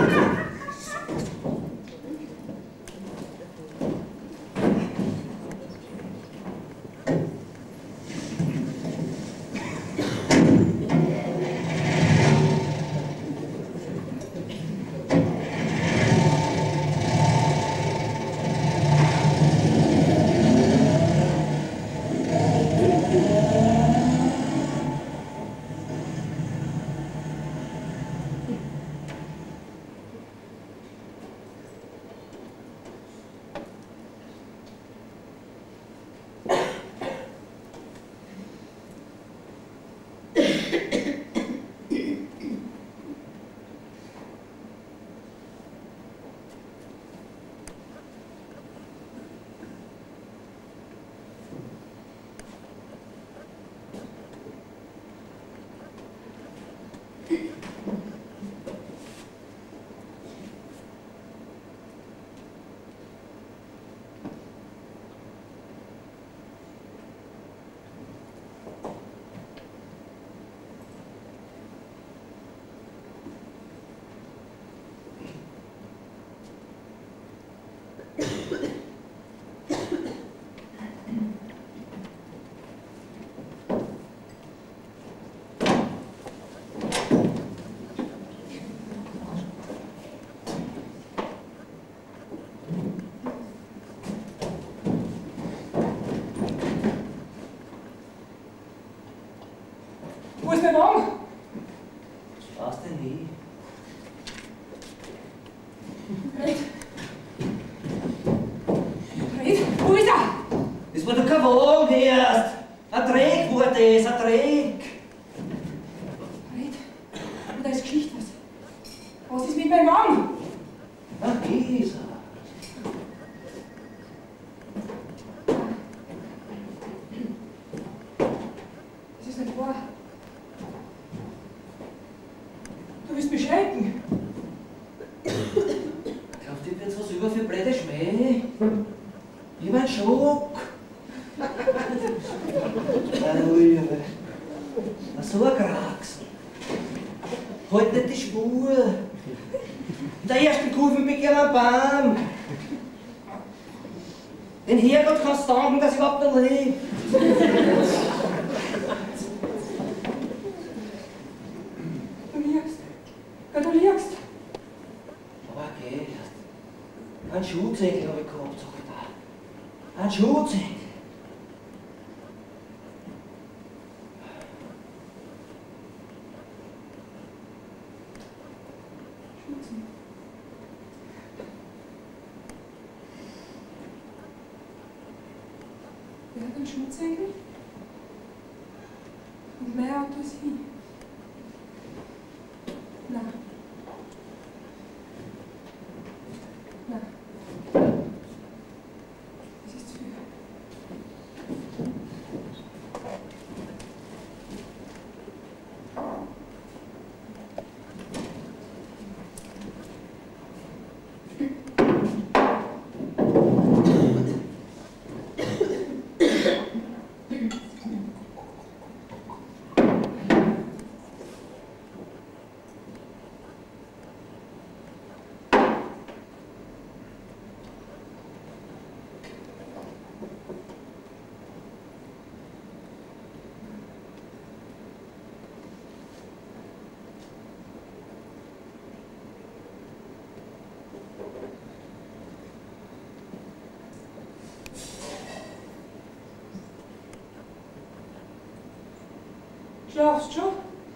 Wo ist der Wagen?
Das weißt du nie.
Fred. Fred, wo ist er?
Das war doch kein Wagen erst. Ein Dreck war das, ein Dreck.
Fred, da ist Geschichte was. Was ist mit meinem Wagen?
Ach, ist er.
Das ist nicht wahr. Du willst mich schrecken.
Kauft ihr jetzt was über für blöde Schmäh? Ich mein Schock. Halleluja. So ein Kraxen. Halt nicht die Spur. In der ersten Kurve bin ich am Baum. Den Herrgott kannst du danken, dass ich überhaupt noch lebe.
Du liegst. Ja, du liegst.
Aber okay. Einen Schuhzengel habe ich gehabt, sag ich da. Einen Schuhzengel.
Wer hat einen Schutzengel? Und mein Auto ist hin. Nein. Nein. Es ist zu viel. Schlafst schon?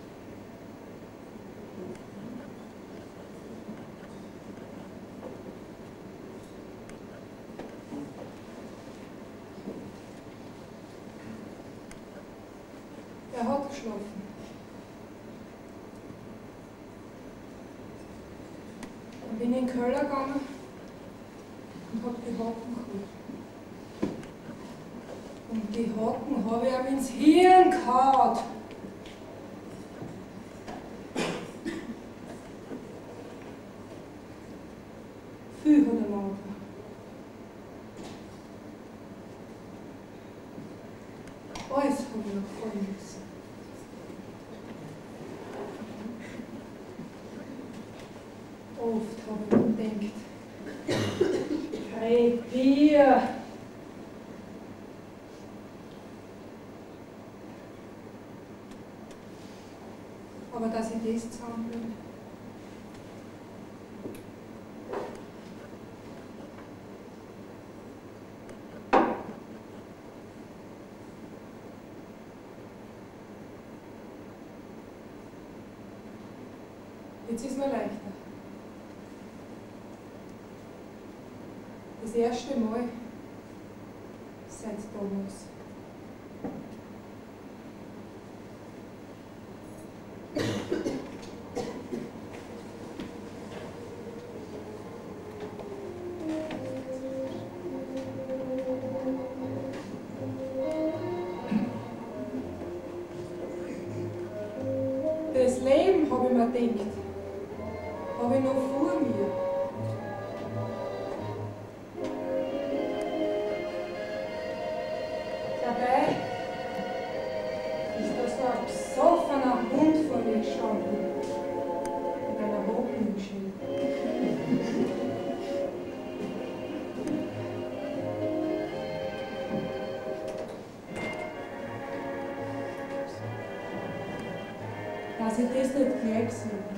Er hat geschlafen. Dann bin ich in den Keller gegangen und hab die Haken geholt. Und die Haken habe ich ihm ins Hirn gehauen. Viel hat er noch. Alles habe ich noch fallen müssen. Oft habe ich gedacht, hey Bier! Aber dass ich das zusammenbringe. Jetzt ist mir leichter. Das erste Mal seit damals. Das Leben, habe ich mir gedacht, habe ich noch vor mir. Dabei ist da so ein besoffener Hund vor mir gestanden, mit einer Hocken im Schild. Dass ich das nicht gleich gesehen habe.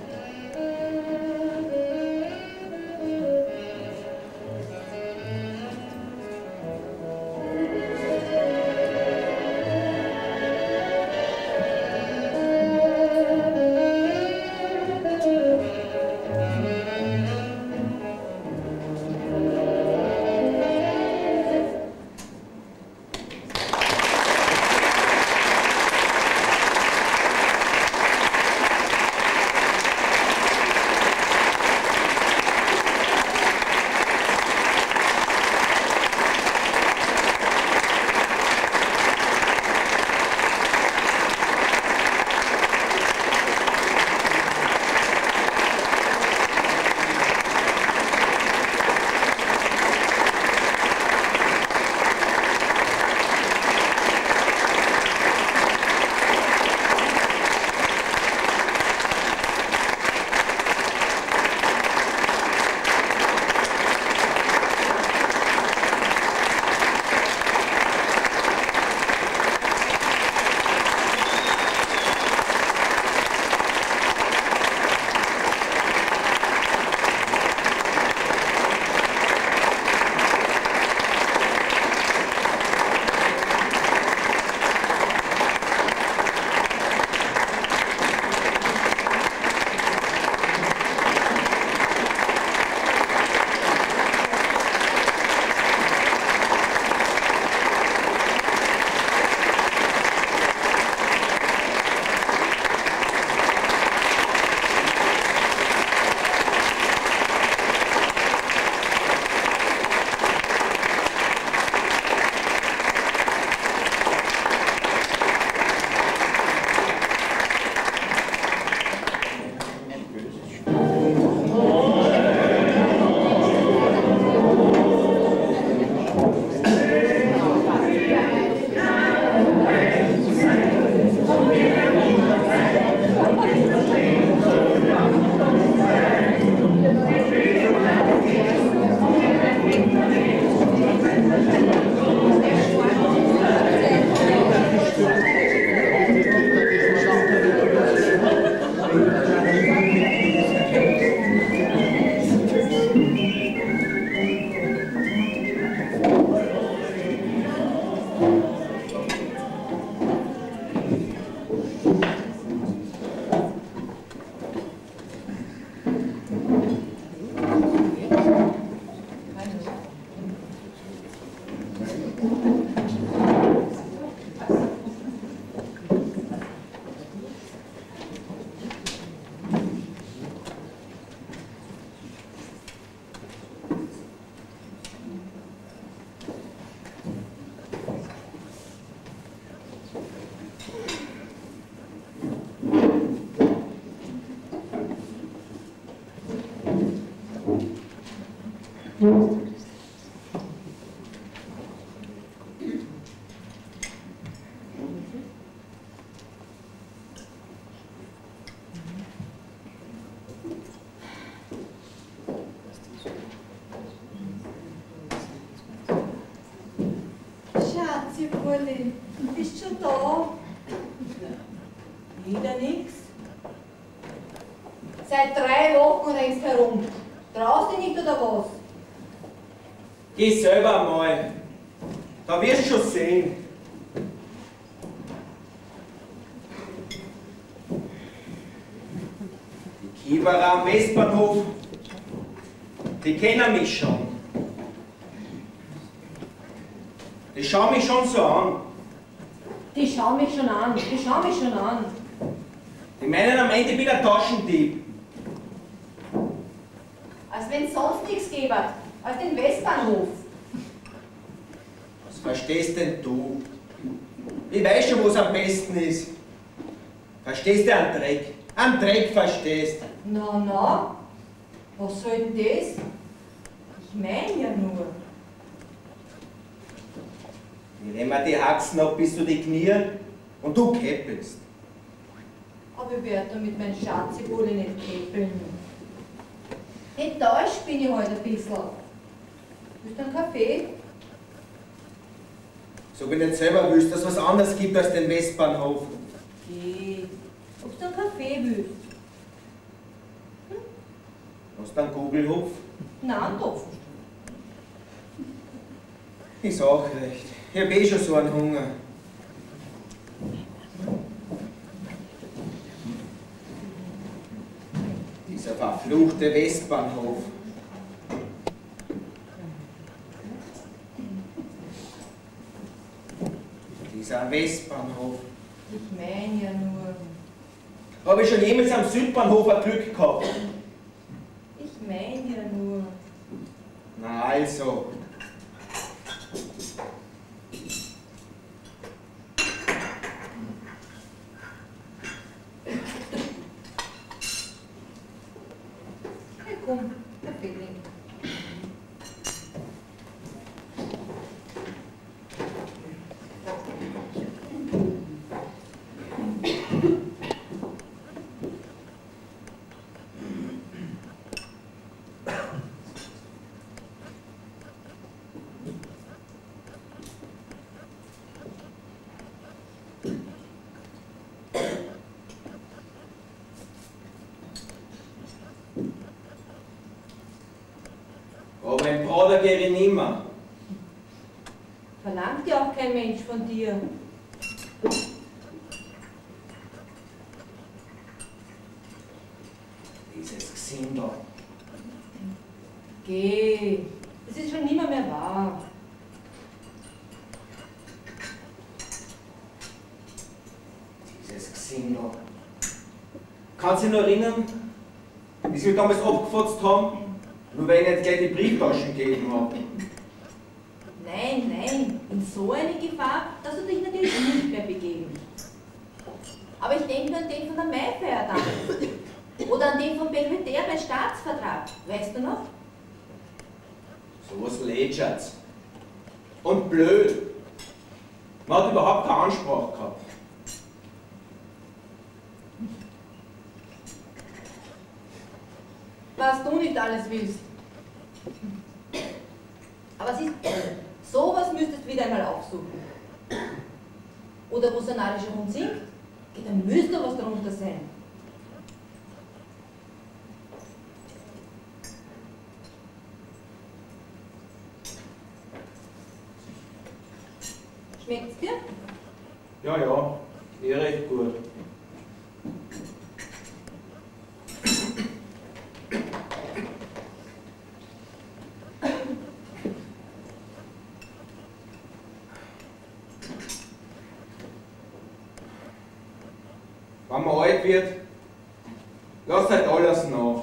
Schatzi, bist schon da? Wieder nix? Seit drei Wochen rennst du herum. Traust du nicht oder was?
Geh selber mal. Da wirst du schon sehen. Die Kieberer am Westbahnhof, die kennen mich schon. Die schauen mich schon so an.
Die schauen mich schon an, die schauen mich schon an.
Die meinen am Ende bin ein Taschendieb.
Als wenn es sonst nichts gäbe, als den Westbahnhof.
Was verstehst denn du? Ich weiß schon, wo es am besten ist. Verstehst du einen Dreck? Einen Dreck verstehst.
Na, na, was soll denn das? Ich meine ja nur.
Wir nehmen die Haxen ab bis zu die Knie und du käppelst.
Aber ich werde da mit meinem Schatzibulle nicht käppeln. Enttäuscht bin ich heute ein bisschen. Willst du einen Kaffee?
So wenn du nicht selber willst, dass es was anderes gibt als den Westbahnhof.
Geh. Ob du einen Kaffee willst? Hm?
Hast du einen Kugelhof?
Nein, einen Topf.
Ist auch recht. Ich hab eh schon so einen Hunger. Dieser verfluchte Westbahnhof. Dieser Westbahnhof.
Ich meine ja nur.
Habe ich schon jemals am Südbahnhof ein Glück gehabt?
Ich meine ja nur.
Na also.
Hey, komm, Kaffee trinken.
Aber ein Bruder gehe ich nimmer.
Verlangt ja auch kein Mensch von dir.
Dieses Gesindel.
Geh, es ist schon nimmer mehr wahr.
Dieses Gesindel. Kannst du dich noch erinnern, wie sie mich damals abgefotzt haben? Nur weil ich nicht gleich die Brieftaschen gegeben habe.
Nein, nein, in so eine Gefahr, dass du dich natürlich nicht mehr begeben. Aber ich denke nur an den von der Maifeier damals. Oder an den von Belvedere bei Staatsvertrag. Weißt du noch?
So was lätschert's. Und blöd. Man hat überhaupt keine Ansprache gehabt.
Was du nicht alles willst. Aber siehst du, sowas müsstest du wieder einmal aufsuchen. Oder wo sanarischer Hund singt, da müsste was drunter sein. Schmeckt's dir?
Ja, ja. Eh recht gut. Wenn man alt wird, lasst halt alles nach.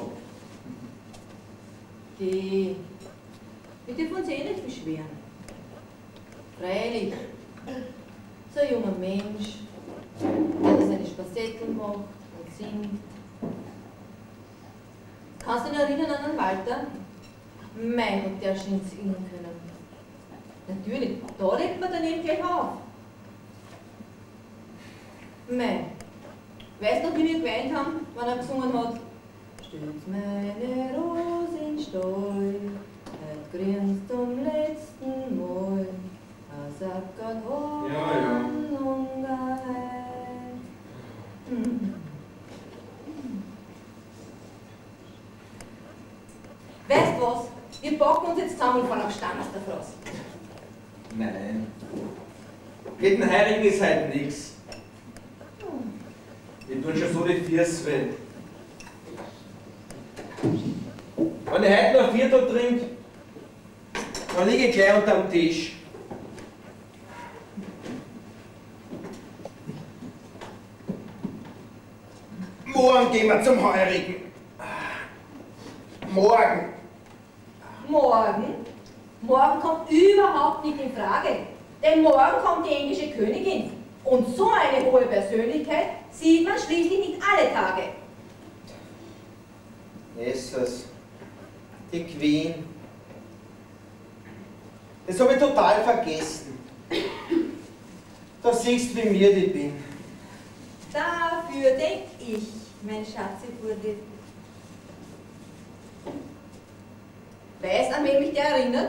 Geh. Wir dürfen uns eh nicht beschweren. Freilich, so ein junger Mensch, der seine Spassetteln macht und singt. Kannst du dich erinnern an den Walter? Mein Gott, der schön singen können. Natürlich, da legt man daneben gleich auf. Mei, weißt du noch, wie wir geweint haben, wenn er gesungen hat? Stütz meine Rose in Stall, er grinst zum letzten Mal, er sagt Gott Horn
Ja, ja.
und allein. Hm. Weißt du was? Wir packen uns jetzt zusammen und fahren auf Stamm aus der Frost.
Nein. Mit dem Heirigen ist halt nix. Wir tun schon so die Füße weh. Wenn ich heute noch ein Viertel trinke, dann liege ich gleich unterm Tisch. Morgen gehen wir zum Heurigen. Morgen.
Morgen? Morgen kommt überhaupt nicht in Frage. Denn morgen kommt die englische Königin. Und so eine hohe Persönlichkeit sieht man schließlich nicht alle Tage.
Jesus, die Queen. Das habe ich total vergessen. Da siehst du, wie mir die bin.
Dafür denk ich, mein Schatzeburde. Weißt du, an wen mich der erinnert?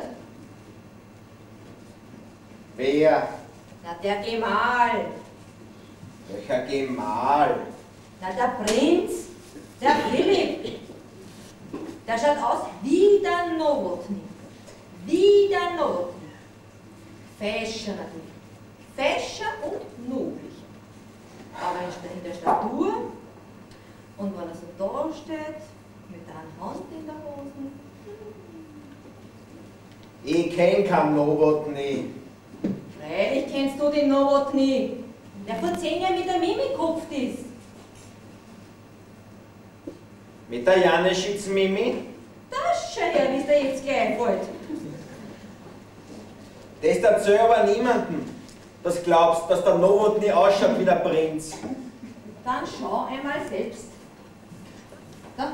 Wer?
Na, der Gemahl.
Welcher Gemahl?
Na, der Prinz. Der Philipp. Der schaut aus wie der Nowotny. Wie der Nowotny. Fescher natürlich. Fescher und noblich. Aber in der Statur. Und wenn er so da steht, mit der Hand in der Hose.
Ich kenn keinen Nowotny.
Freilich kennst du den Nowotny, der vor zehn Jahren mit der Mimi gekupft ist.
Mit der Janeschitz-Mimi?
Das schau her, wie es dir jetzt gleich einfällt.
Das erzähl aber niemandem, dass du glaubst, dass der Nowotny ausschaut wie der Prinz.
Dann schau einmal selbst. Da.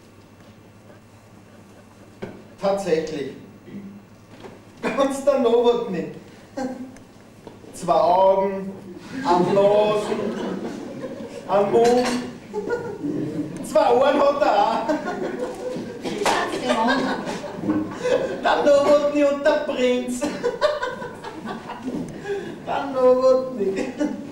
Tatsächlich. Ganz der Nowotny. Zwei Augen, ein Nasen, ein Mund, zwei Ohren hat er auch.
Ganz der Mann.
Der Nowotny und der Prinz. Der Nowotny.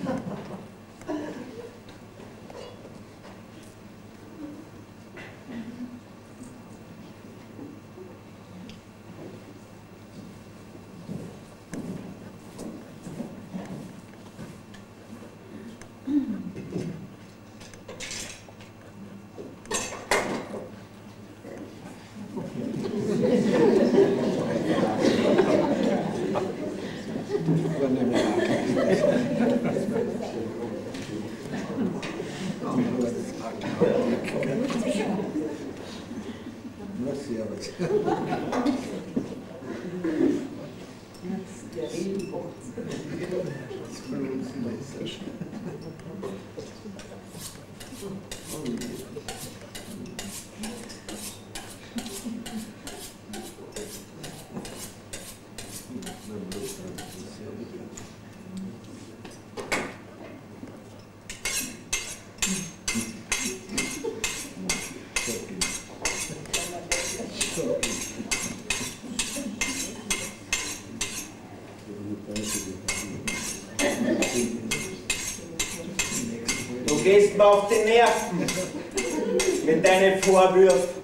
Du gehst mir auf die Nerven mit deinen Vorwürfen.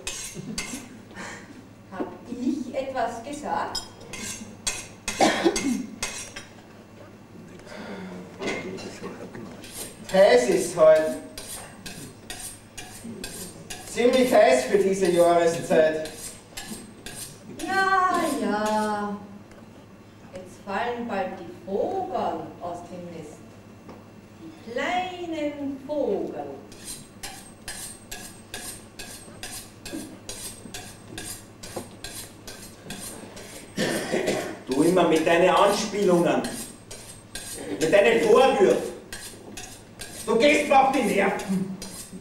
Hab ich etwas gesagt?
heiß ist heute. Ziemlich heiß für diese Jahreszeit.
Ja, ja. Jetzt fallen bald die Vögel aus dem Nest. Die kleinen Vögel.
Du immer mit deinen Anspielungen, mit deinen Vorwürfen. Du gehst mir auf die Nerven.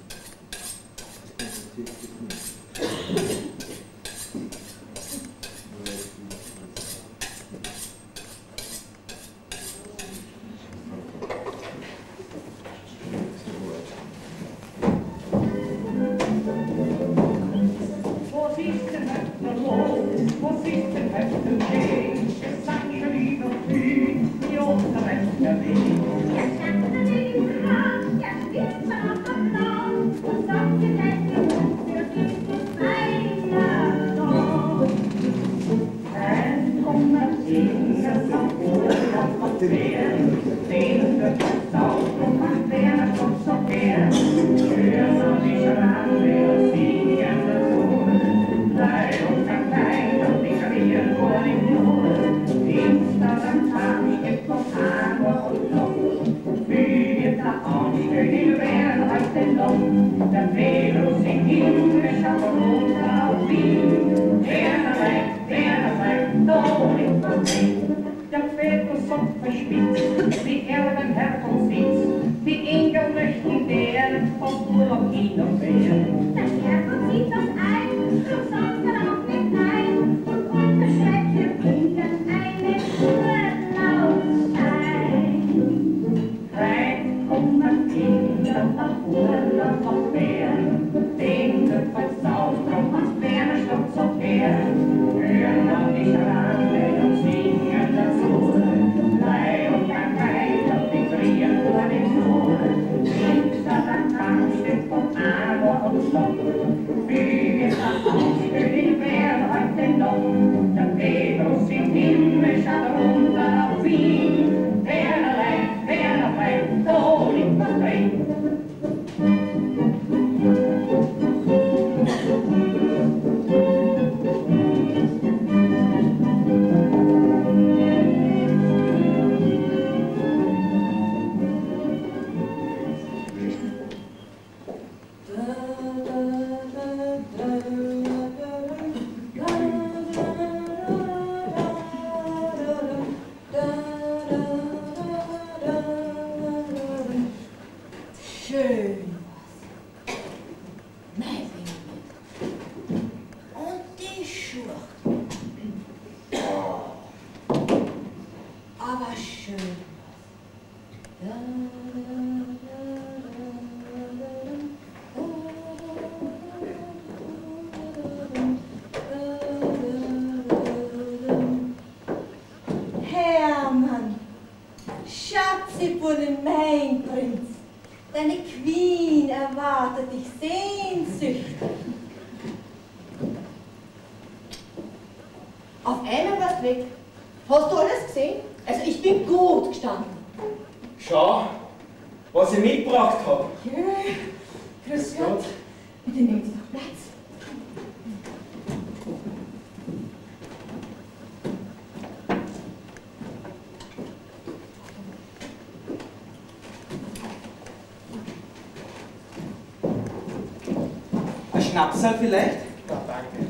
Schnapsal vielleicht?
Ja, danke.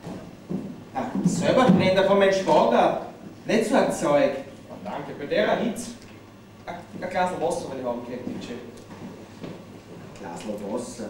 Ja, selber brennt er von meinem Schwager. Nicht so ein Zeug.
Ja, danke. Bei der Hitze. Ein, ein Glas Wasser, wenn ich haben kann, bitte.
Ein Glas Wasser.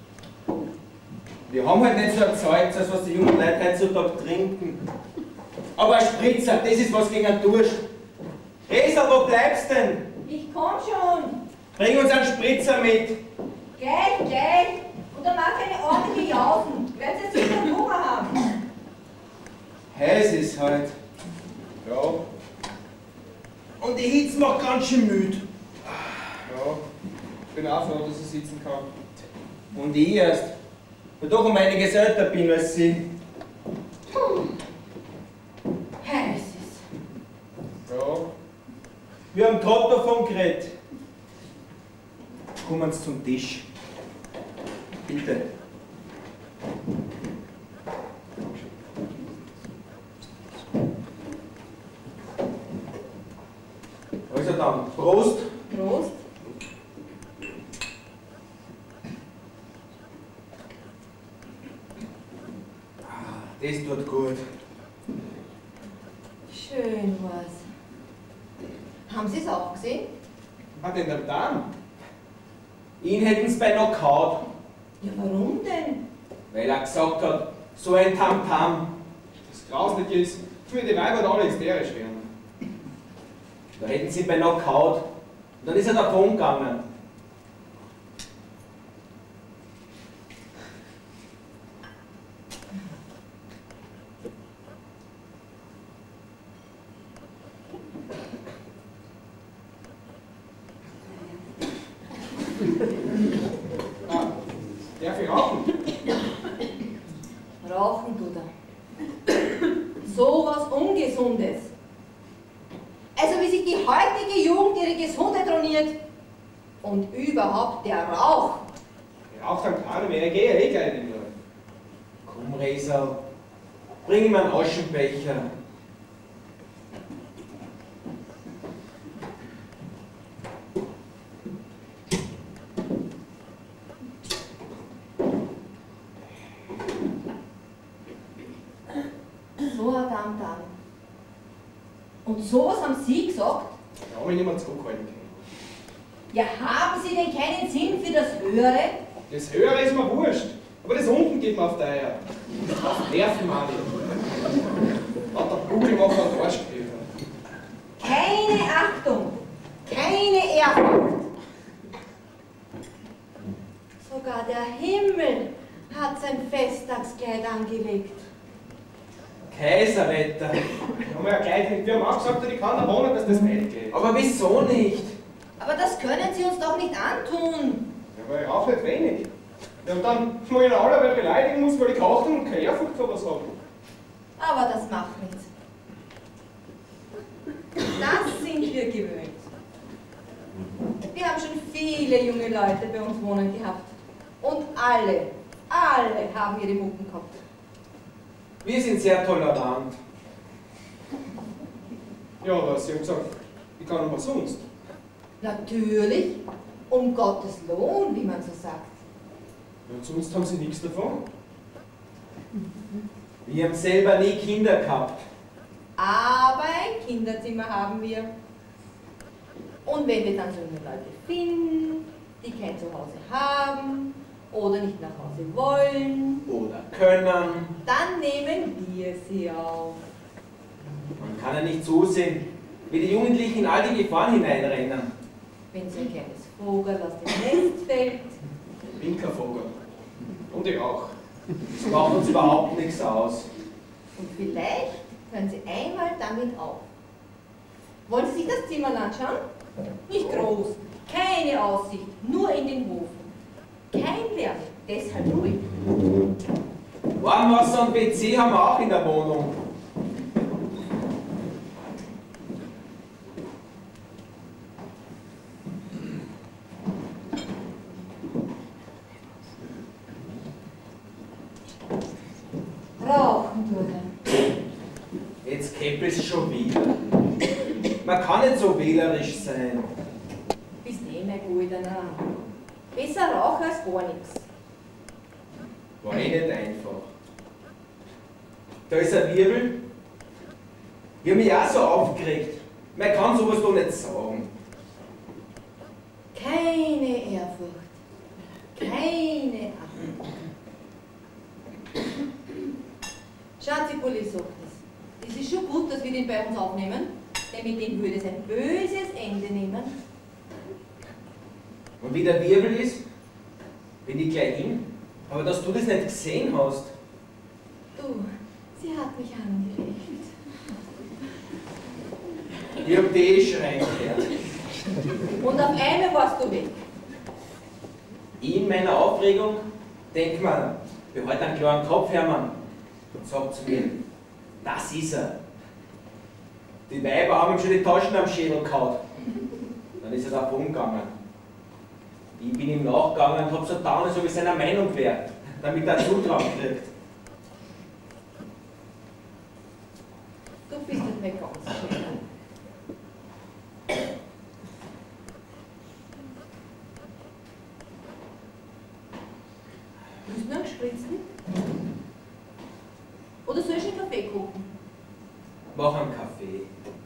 Wir haben halt nicht so ein Zeug, das was die jungen Leute heutzutage trinken. Aber ein Spritzer, das ist was gegen einen Durst. Resel, wo bleibst denn?
Ich komm schon.
Bring uns einen Spritzer mit.
Gleich, gleich. Und dann mach eine ordentliche Jausen. Werden Sie sicher Hunger haben.
Heiß ist halt.
Ja.
Und die Hitze macht ganz schön müde.
Ja. Ich bin auch froh, dass ich sitzen kann.
Und ich erst. Weil doch um einiges älter bin als Sie.
Heiß ist.
Ja.
Wir haben gerade davon geredet. uns zum Tisch. Bitte. Also dann, Prost.
Prost.
Das tut gut.
Schön war's. Haben Sie es auch gesehen?
Was denn der Darm?
Ihn hätten sie beinahe gehauen,
Ja, warum denn?
weil er gesagt hat, so ein Tamtam.
Das Grausliche ist, für die Weiber alle hysterisch werden.
Da hätten sie beinahe gehauen. Und dann ist er davon gegangen.
Ah, darf ich rauchen?
Rauchen tut er. So was Ungesundes. Also wie sich die heutige Jugend ihre Gesundheit ruiniert. Und überhaupt der Rauch.
Ich rauche dann keiner mehr, ich gehe ja eh gleich in die Leute.
Komm, Resal, bring ihm einen Aschenbecher.
So ein Tamtam. Und sowas haben Sie gesagt?
Da habe ich nicht mehr zurückhalten können.
Ja, haben Sie denn keinen Sinn für das Höhere?
Das Höhere ist mir wurscht, aber das unten geht mir auf die Eier. Das nervt mich auch nicht. Hat der Kugelmacher und Arschgräfer.
Keine Achtung, keine Ehrfurcht. Sogar der Himmel hat sein Festtagskleid angelegt.
Kaiserwetter.
Da haben wir ja gleich nicht. Wir haben auch gesagt, ich kann da wohnen, dass das nicht geht.
Aber wieso nicht?
Aber das können Sie uns doch nicht antun.
Ja, aber ich rauche nicht wenig. Ja, und dann muss ich ihn alle beleidigen muss, weil ich geraucht habe und keine Ehrfurcht für was habe.
Aber das macht nichts. Das sind wir gewöhnt. Wir haben schon viele junge Leute bei uns wohnen gehabt. Und alle, alle haben ihre Mucken gehabt.
Wir sind sehr tolerant.
Ja, aber Sie haben gesagt, ich kann noch was sonst.
Natürlich, um Gottes Lohn, wie man so sagt.
Ja, und sonst haben Sie nichts davon.
Wir haben selber nie Kinder gehabt.
Aber ein Kinderzimmer haben wir. Und wenn wir dann so junge Leute finden, die kein Zuhause haben oder nicht nach Hause wollen,
Oder können.
dann nehmen wir sie auf.
Man kann ja nicht zusehen, wie die Jugendlichen in all die Gefahren hineinrennen.
Wenn so ein kleines Vogel aus dem Nest fällt,
Ich bin kein Vogel. Und ich auch.
Das macht uns überhaupt nichts aus.
und vielleicht hören Sie einmal damit auf. Wollen Sie sich das Zimmer anschauen? Nicht groß, keine Aussicht, nur in den Hof. Kein Lärm, deshalb ruhig.
Warmwasser und W C haben wir auch in der Wohnung.
Rauchen würde.
Jetzt kämpft es schon wieder. Man kann nicht so wählerisch sein.
Bist eh mein Goldener. Besser rauchen als gar nichts.
War eh nicht einfach. Da ist ein Wirbel. Ich habe mich auch so aufgeregt. Man kann sowas doch nicht sagen.
Keine Ehrfurcht. Keine Achtung. Schatzipulli sagt es. Es ist schon gut, dass wir den bei uns aufnehmen, denn mit dem würde es ein böses Ende nehmen.
Und wie der Wirbel ist, bin ich gleich hin. Aber dass du das nicht gesehen hast.
Du, sie hat mich angeregt.
Ich hab die eh schreien gehört.
Und auf einmal warst du weg.
Ich in meiner Aufregung denk mir, behalt einen klaren Kopf, Hermann, und sagt zu mir, das ist er. Die Weiber haben ihm schon die Taschen am Schädel gehauen. Dann ist er davon gegangen. Ich bin ihm nachgegangen und hab so getan, als ob ich seiner Meinung wäre, damit er Zutrauen kriegt.
Du bist nicht mehr ganz schnell. Willst du noch einen gespritzten? Oder soll ich einen Kaffee kochen?
Mach einen Kaffee.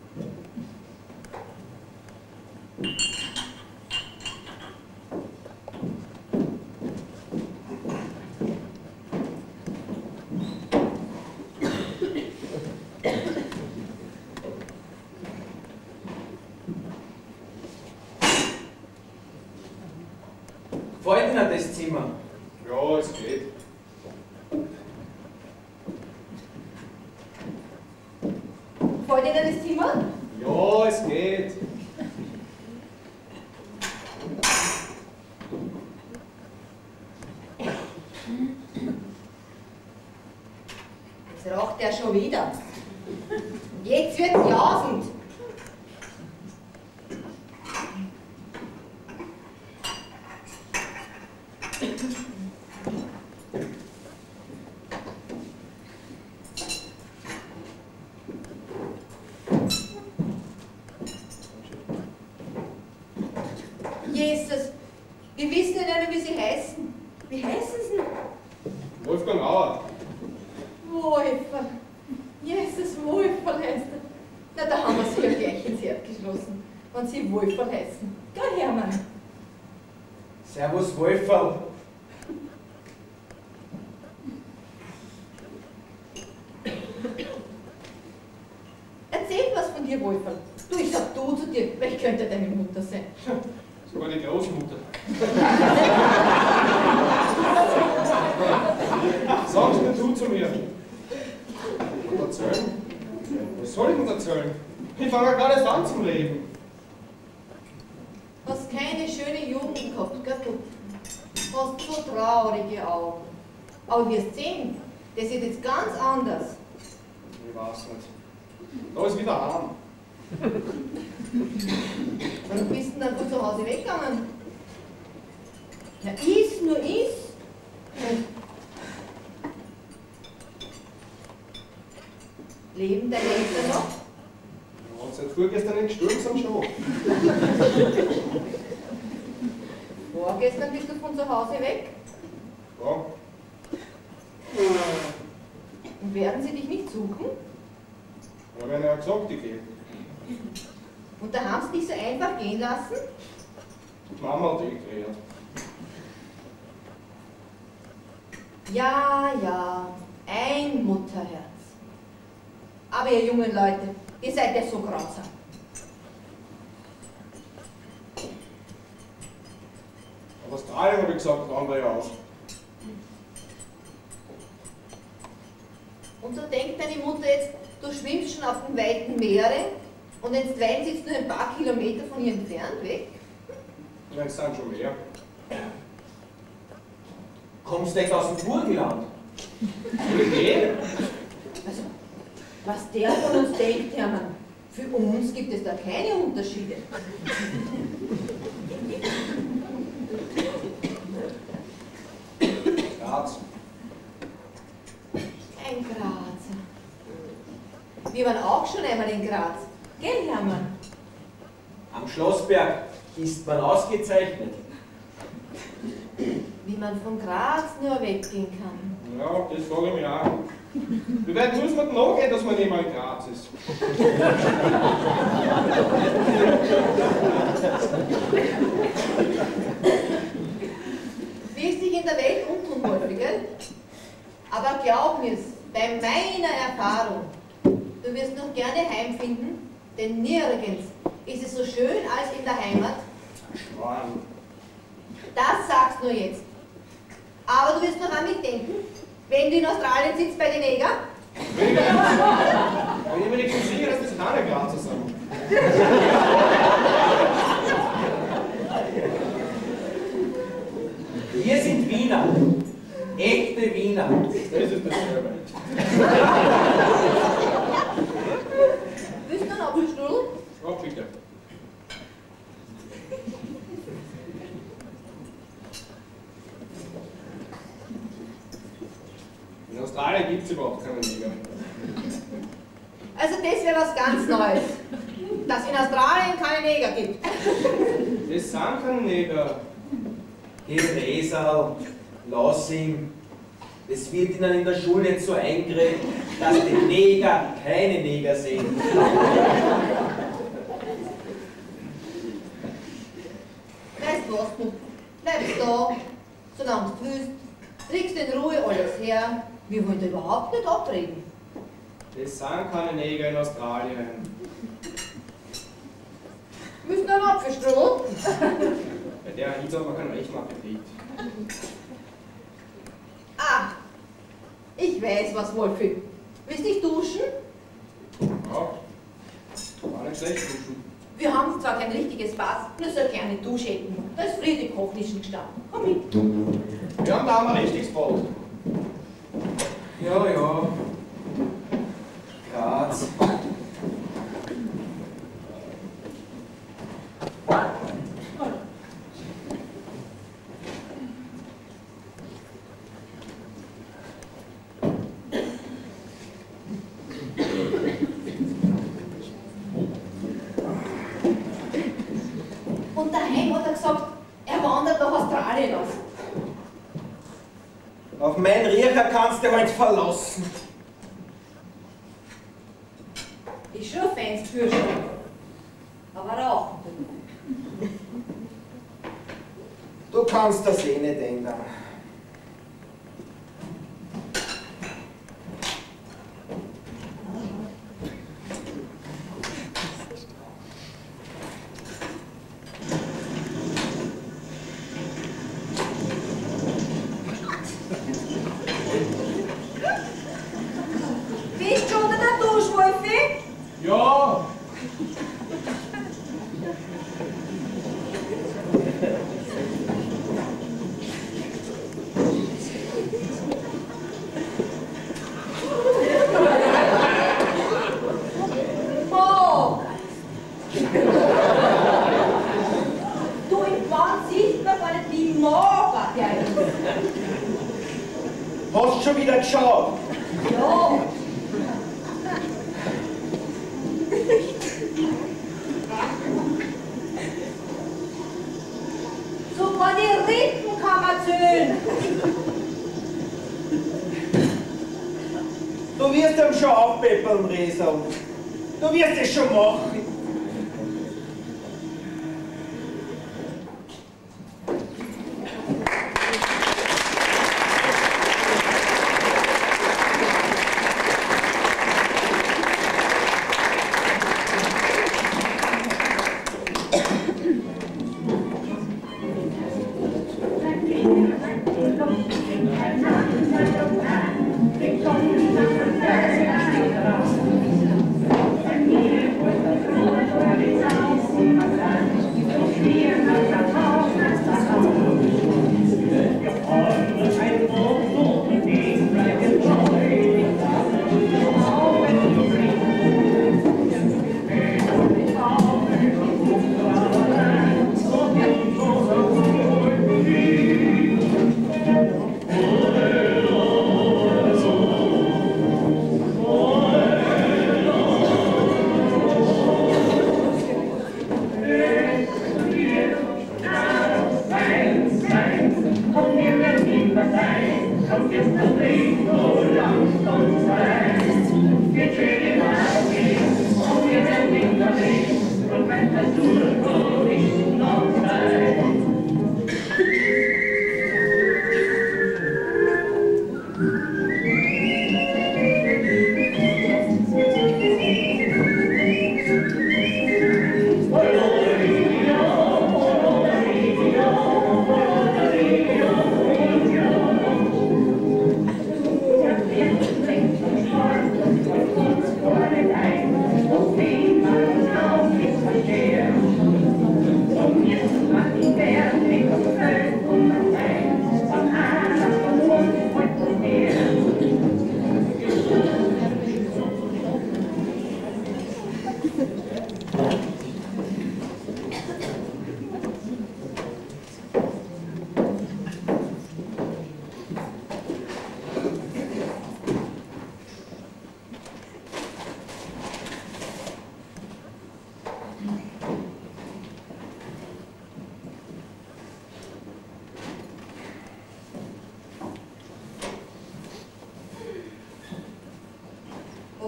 Gefällt Ihnen das Zimmer?
Ja, es geht.
Gefällt Ihnen das Zimmer?
Ja, es geht.
Jetzt raucht er schon wieder. Und jetzt wird's jasend. Jesus, wir wissen ja nicht mehr, wie sie heißen. Wie heißen sie denn?
Wolfgang Auer.
Wolferl. Jesus, Wolferl heißt er. Na, da haben wir sie ja gleich ins Herz geschlossen, wenn sie Wolferl heißen. Gell, Hermann?
Servus, Wolferl.
Erzähl was von dir, Wolferl. Du, ich sag du zu dir, vielleicht könnte deine Mutter sein.
Das war die Großmutter. Sag's mir du zu mir. Und erzählen? Was soll ich denn erzählen? Ich fange ja gerade erst an zum Leben.
Du hast keine schöne Jugend gehabt, gell, du? Hast so traurige Augen. Aber wirst sehen, das ist jetzt ganz anders.
Ich weiß nicht. Da ist wieder arm.
Warum bist du denn dann von zu Hause weggegangen? Na, is, nur is. Leben deine Eltern noch?
Ja, seit vorgestern nicht gestorben sind schon.
Vorgestern bist du von zu Hause weg.
Ja,
Und werden sie dich nicht suchen?
da werden ja gesagt, ich gehe.
Und da haben sie dich so einfach gehen lassen?
Die Mama hat eh geredet.
Ja, ja, ein Mutterherz. Aber ihr jungen Leute, ihr seid ja so grausam.
Aber Australien, habe ich gesagt, waren wir ja auch.
Und so denkt deine Mutter jetzt, du schwimmst schon auf den weiten Meeren und jetzt Wein sitzt nur ein paar Kilometer von ihr entfernt weg?
Ja, es sind schon mehr.
Kommst du echt aus dem Burgenland?
Will ich gehen?
Also, was der von uns denkt, Hermann, für uns gibt es da keine Unterschiede.
Graz.
Ein Grazer. Wir waren auch schon einmal in Graz. Gell, Hermann?
Am Schlossberg ist man ausgezeichnet.
Wie man von Graz nur weggehen kann.
Ja, das frage ich mich auch. Wie weit muss man denn noch gehen, dass man nicht mal in Graz ist?
Wirst dich in der Welt umtun, Wolfi, gell? Aber glaub mir's, bei meiner Erfahrung, du wirst noch gerne heimfinden, denn nirgends ist es so schön als in der Heimat.
Schwan.
Das sagst du jetzt. Aber du wirst noch an mich denken, wenn du in Australien sitzt bei den Neger.
Wenn ich mir nicht so sicher, dass das keine Grazer sind.
Wir sind Wiener. Echte Wiener.
Das ist das Schöne.
Willst du einen Apfelstrudel?
Ja, bitte. Australien gibt es überhaupt keine Neger.
Also das wäre was ganz Neues. Dass es in Australien keine Neger gibt.
Das sind keine Neger.
Hey Resal, lass ihn. Es wird ihnen in der Schule jetzt so eingeredet, dass die Neger keine Neger sind.
Weißt du was, du bleibst da, solange du willst, kriegst in Ruhe alles her. Wir wollen da überhaupt nicht abreden.
Das sind keine Neger in Australien.
Müssen einen Apfelstrudel?
Bei der Hitze hat man keinen rechten Appetit.
Ah, ich weiß was, Wolfi. Willst dich duschen?
Ja, war nicht schlecht duschen.
Wir haben zwar kein richtiges Bad, nur so eine kleine Duschecken. Da ist Friede Kochnischen gestanden. Komm mit.
Wir haben da ein richtiges Bad.
Ja, ja. Graz.
Und daheim hat er gesagt, er wandert nach Australien aus.
Auf meinen Riecher kannst du halt verlassen.
Ist schon ein feines Bürschchen. Aber rauchen.
Du kannst das eh nicht ändern.
Bist du unter der Dusche, Wolfi?
Ja!
Oh! Du, im Wand sieht man gar nicht, wie mager der ist.
Hast schon wieder geschaut?
Ja. Sogar die Rippen kann man zählen.
Du wirst ihm schon aufpeppeln, Resal. Du wirst es schon machen.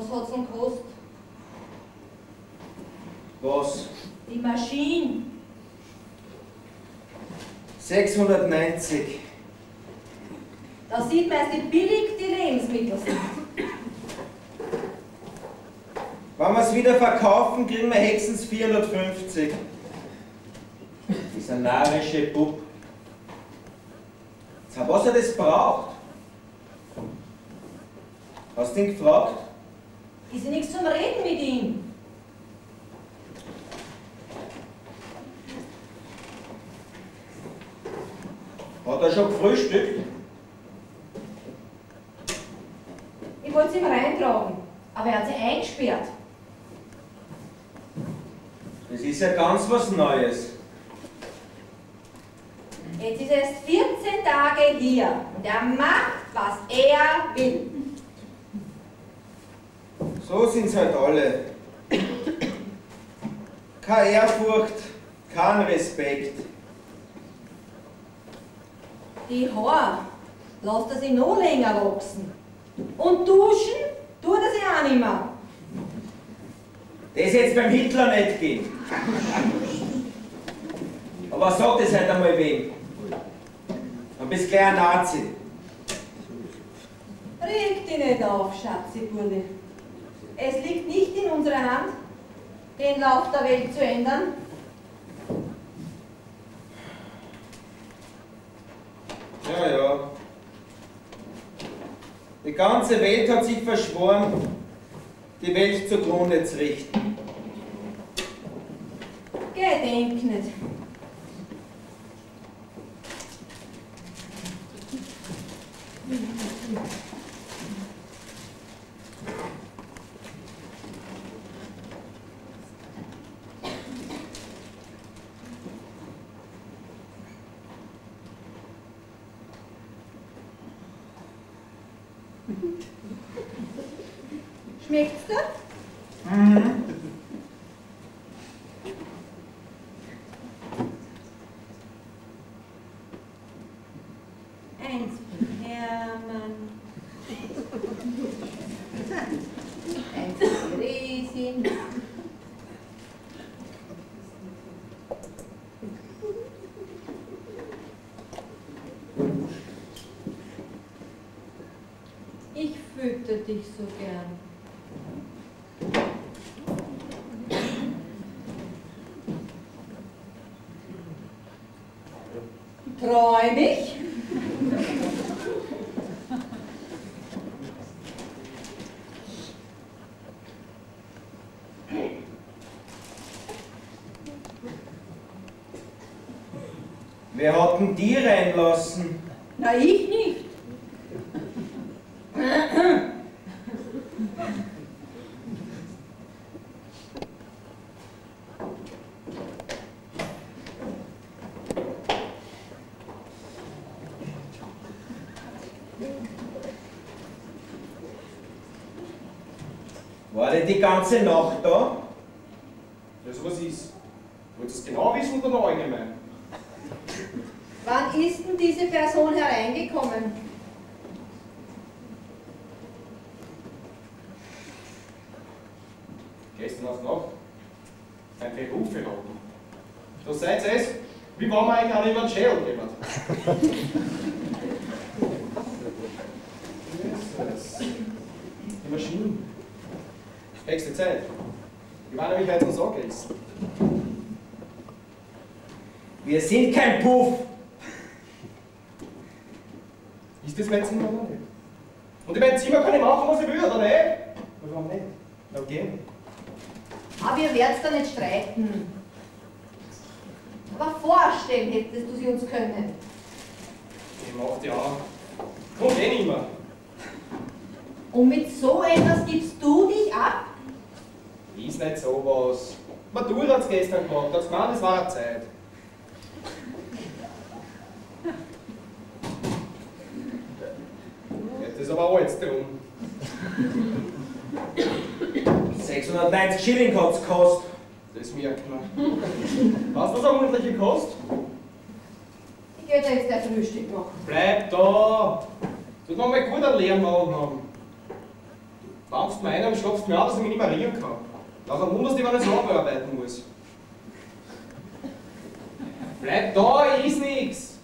Was hat's denn gekostet?
Was?
Die Maschine.
sechshundertneunzig.
Da sieht man, wie billig die Lebensmittel sind.
Wenn wir es wieder verkaufen, kriegen wir höchstens vierhundertfünfzig. Dieser narische Bub. Jetzt, was er das braucht? Hast du ihn gefragt?
Ist ja nichts zum Reden mit ihm.
Hat er schon gefrühstückt?
Ich wollte es ihm reintragen, aber er hat sich eingesperrt.
Das ist ja ganz was Neues.
Jetzt ist er erst vierzehn Tage hier und er macht, was er will.
So sind's halt alle. Keine Ehrfurcht, kein Respekt.
Die Haare lässt er sich noch länger wachsen. Und duschen tut er sich auch nicht mehr.
Das jetzt beim Hitler nicht gehen. Aber sag das halt einmal wem. Du bist gleich ein Nazi.
Reg dich nicht auf, Schatzi-Burli. Es liegt nicht in unserer Hand, den Lauf der Welt zu ändern.
Ja, ja. Die ganze Welt hat sich verschworen, die Welt zugrunde zu richten.
Gedenk nicht. Schmeckt's dir?
Mhm.
Eins für Hermann. Eins für Resi. Ich fütter dich so gern. Träumig?
Wer hat denn die reinlassen?
Na, ich nicht.
War der die ganze Nacht da?
Ja, so was ist. Wolltest du es genau wissen oder noch allgemein?
Wann ist denn diese Person hereingekommen?
Gestern auf Nacht. Ein Beruf verraten. Da seid ihr es. Wie waren wir eigentlich alle über den Schädel jemand? Jesus. Die Maschinen. Nächste Zeit. Ich war nämlich heute uns angerissen.
Wir sind kein Puff.
Ist das mein Zimmer oder nicht? Und in meinem Zimmer kann ich machen, was ich will, oder nicht? Warum nicht? Na gehen.
Aber ihr werdet da nicht streiten. Aber vorstellen hättest du sie uns können.
Ich mach die auch. Komm, geh nicht mehr.
Und mit so etwas gibst du dich ab?
Ist nicht sowas. Matura hat's gestern gemacht, hat's gemeint, es war eine Zeit. Jetzt ist aber alles drum.
sechshundertneunzig Schilling hat's gekostet.
Das merkt man. Weißt du, was eine ordentliche kostet?
Ich gehe da jetzt ein Frühstück machen.
Bleib da! Du noch mal gut einen leeren Magen haben. Wampfst mir einer und schlapfst mir an, dass ich mich nicht mehr riechen kann. Nachher wunderst du dich, wenn ich so abarbeiten muss. Bleib da, ich is nix!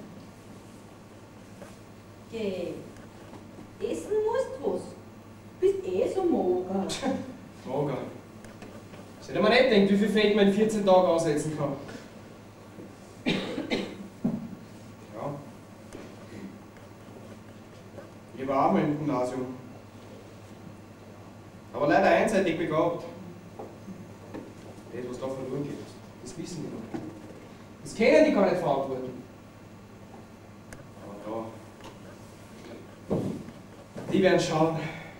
Geh. Essen musst du was. Bist eh so mager.
Mager. Ich hätte mir nicht gedacht, wie viel Fett man in vierzehn Tagen aussetzen kann. Ja. Ich war auch mal im Gymnasium. Aber leider einseitig begabt. Das, was da verloren geht, das wissen die noch. Das können die gar nicht verantworten. Aber da. Die werden schauen.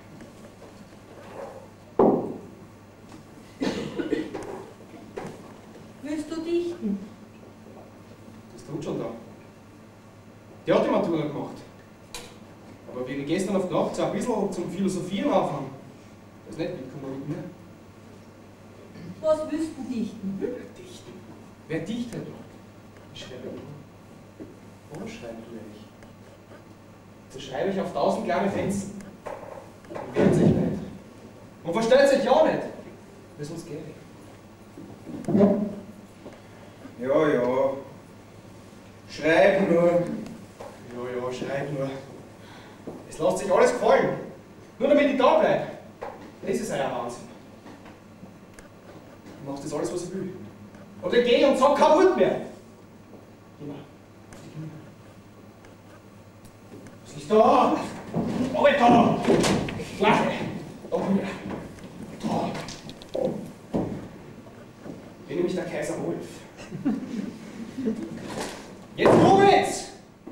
Willst du dichten?
Das tut schon da. Die hat die Matura gemacht. Aber wie ich gestern auf die Nacht so ein bisschen zum Philosophieren anfangen, das ist nicht mitgekommen mit mir.
Was willst du dichten? Hm?
Dichten. Wer dichtet noch? Ich schreibe nur. Warum schreiben du nicht? So schreibe ich auf tausend kleine Fenster. Die wehren sich nicht. Und verstellt sich ja nicht. Das muss gehen.
Ja, ja. Schreib nur.
Ja, ja, schreib nur. Es lässt sich alles gefallen. Nur damit ich da bleibe. Das ist euer Wahnsinn. Du machst das alles, was ich will. Oder ich gehe und sag kein Wort mehr. Geh mal. Was ist da? Aber da! Flache! Da komm her. Da! Bin nämlich der Kaiser Wolf. Jetzt jubelt's!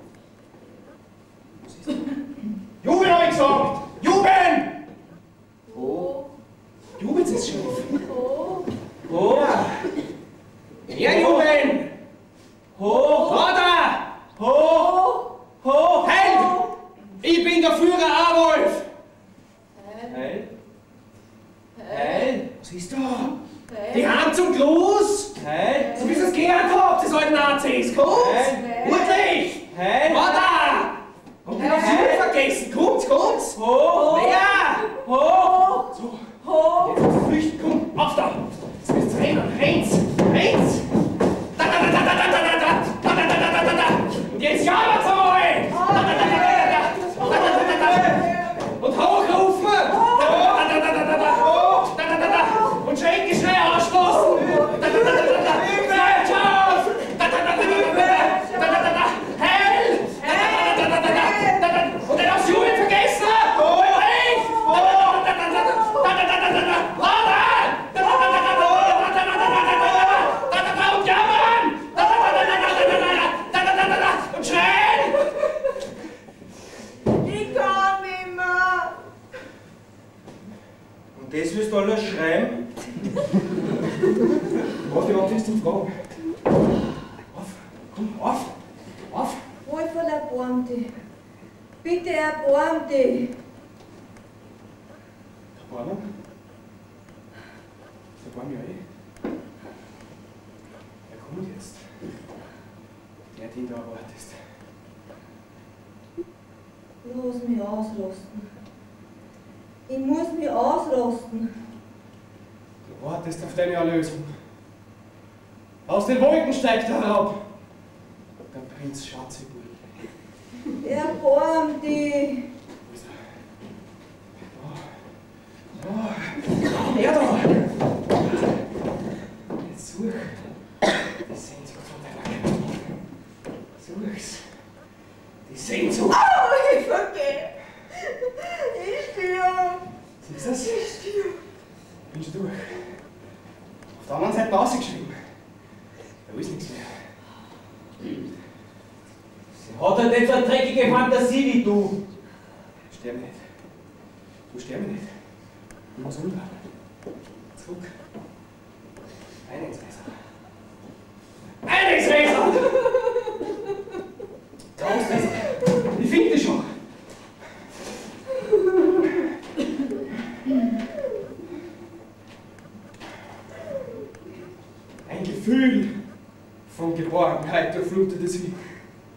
Was ist das? Jubeln, hab ich gesagt! Jubeln!
Wo?
Jubelt's ist schon.
Wo?
Ho!
Mehr jubeln!
Ho!
Vater!
Ho! Ho!
Heil! Ich bin der Führer Awolf!
Heil! Heil!
Was ist da? Die Hand zum Gruß!
Heil!
So wie ihr es gehört habt, das alten Nazis! Kommt!
Heil!
Urtlich!
Heil!
Vater! Habt ihr das Schild vergessen? Kommt, kommt!
Ho!
Wer?
Ho!
So,
Ho!
jetzt musst du flüchten, komm, auf da! Jetzt müsst ihr rennen, rennt! Rennt! Da, da, da, da, da, da, da, da, da, da, da, da, da, da, da. Und jetzt jammert's einmal! Da, da, da, da, da, da, da, da, da, da. Und hochrufen! Da, da, da, da, da, da, da, da, da, da, da. Und Schenkelschnee ausstoßen! Da, da, da, da, da, da. Gesellschaft! Da, da, da, da, da, da, da, da, da, da. Hell! Da, da, da, da, da, da, da, da. Und dann hast du Jubel vergessen! Ulrich! Da, da, da, da, da, da, da, da, da, da, da. Laura! Da, da, da, da, da, da, da, da, da, da, da, da, da, da, und jammern! Da, da, da, da, da, da, da, da, da, da, da, da, und schreien!
Ich kann nicht mehr.
Und das willst du alles schreiben?
Warte, warte, ist zum Fragen. Auf, komm, auf, auf!
Wolferl, erbarm dich. Bitte erbarm dich.
Der Barmer? Der Barmer ja eh. Er kommt jetzt. Der, den du erwartest.
Lass mich ausrasten. Ich muss mich ausrasten.
Du wartest auf deine Erlösung. Aus den Wolken steigt er herab. Der Prinz Schatzebul.
Erbarm dich.
Wo ist er? Da. Da. Er da. Jetzt such die Sehnsucht von deiner Kraft. Such's. Die Sehnsucht.
Oh, ich vergeh. Ich stirb.
Siehst du das? Ich stirb. Ich bin schon durch. Auf der anderen Seite rausgeschrieben. Da ist nichts mehr.
Sie hat halt nicht so eine dreckige Fantasie wie du.
Sterbe nicht. Du sterbe nicht. Du musst runter. Zurück. Ein ins Messer. Ein ins Messer! Da ins Messer. Ich finde dich schon. Ein Gefühl von Geborgenheit durchflutete sie.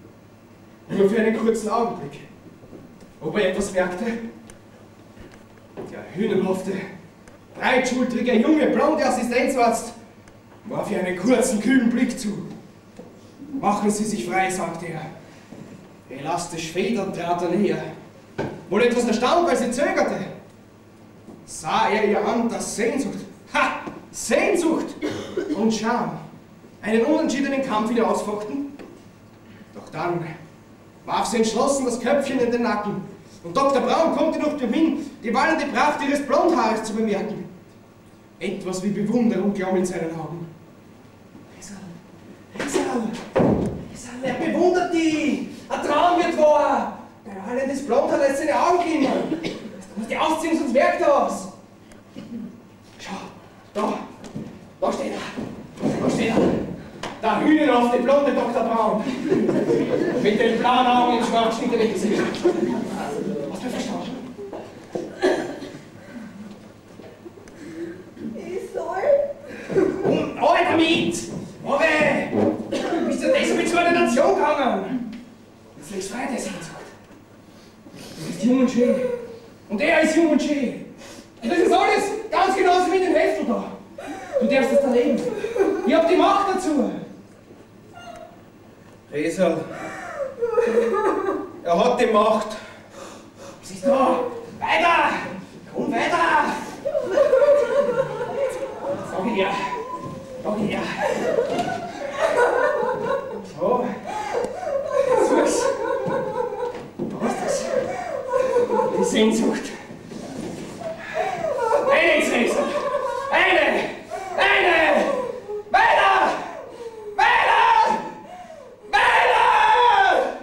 Nur für einen kurzen Augenblick. Ob er etwas merkte? Der hühnerhafte, breitschultrige, junge, blonde Assistenzarzt warf ihr einen kurzen, kühlen Blick zu. Machen Sie sich frei, sagte er. Elastisch federnd trat er näher. Wohl etwas erstaunt, weil sie zögerte, sah er ihr an, dass Sehnsucht, ha, Sehnsucht und Scham einen unentschiedenen Kampf wieder ausfochten. Doch dann warf sie entschlossen das Köpfchen in den Nacken und Doktor Braun konnte noch umhin, die wallende Pracht ihres Blondhaares zu bemerken. Etwas wie Bewunderung glomm in seinen Augen. Esel, Esel, Esel, er bewundert die! Ein Traum wird wahr! Der wallendes Blondhaar lässt seine Augen glimmern. Du musst die ausziehen, sonst merkt er was. Schau, da, da steht er, da steht er. Der hühnerhafte blonde Doktor Braun. Mit den blauen Augen im schwarzschnittenen Gesicht. Hast du verstanden?
Ich soll?
Und alle damit! Aber bist du deshalb mit so einer Nation gegangen? Jetzt legst du frei, der Sehnsucht. Du bist jung und schön. Und er ist jung und schön. Und das ist alles ganz genauso wie in dem Heftel da. Du darfst es erleben. Ich hab die Macht dazu. Esel, er hat die Macht. Was ist da? Weiter! Komm weiter! Sag her! Sag her! So. Such's. Du hast es. Die Sehnsucht. Eine ins Esel! Eine! Eine! Weiter! Weiter! Weiter!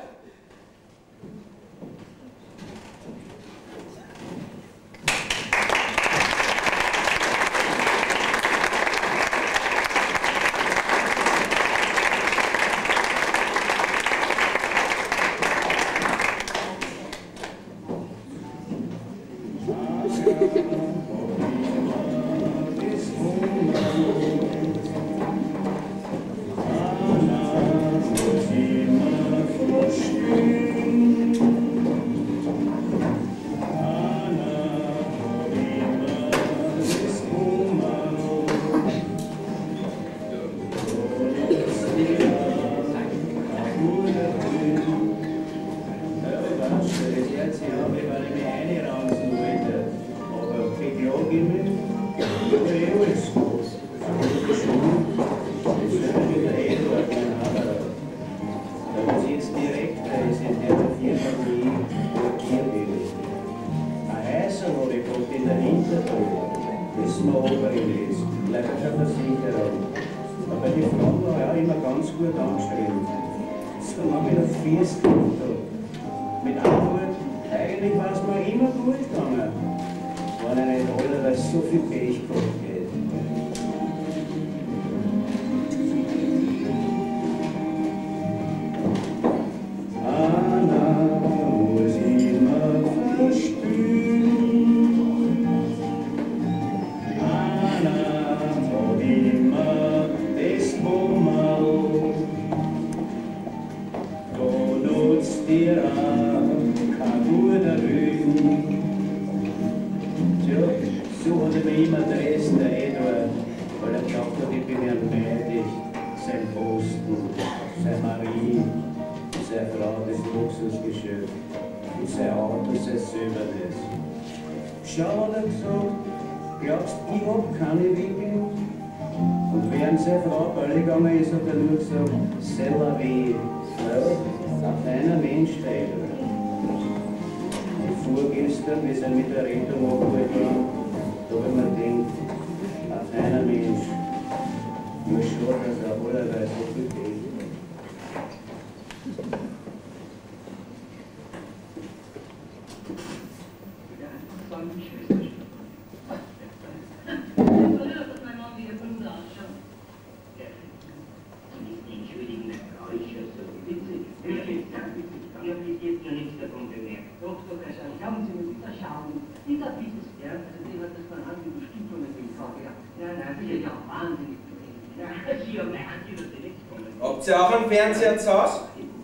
Habt ihr auch einen Fernseher zu Hause?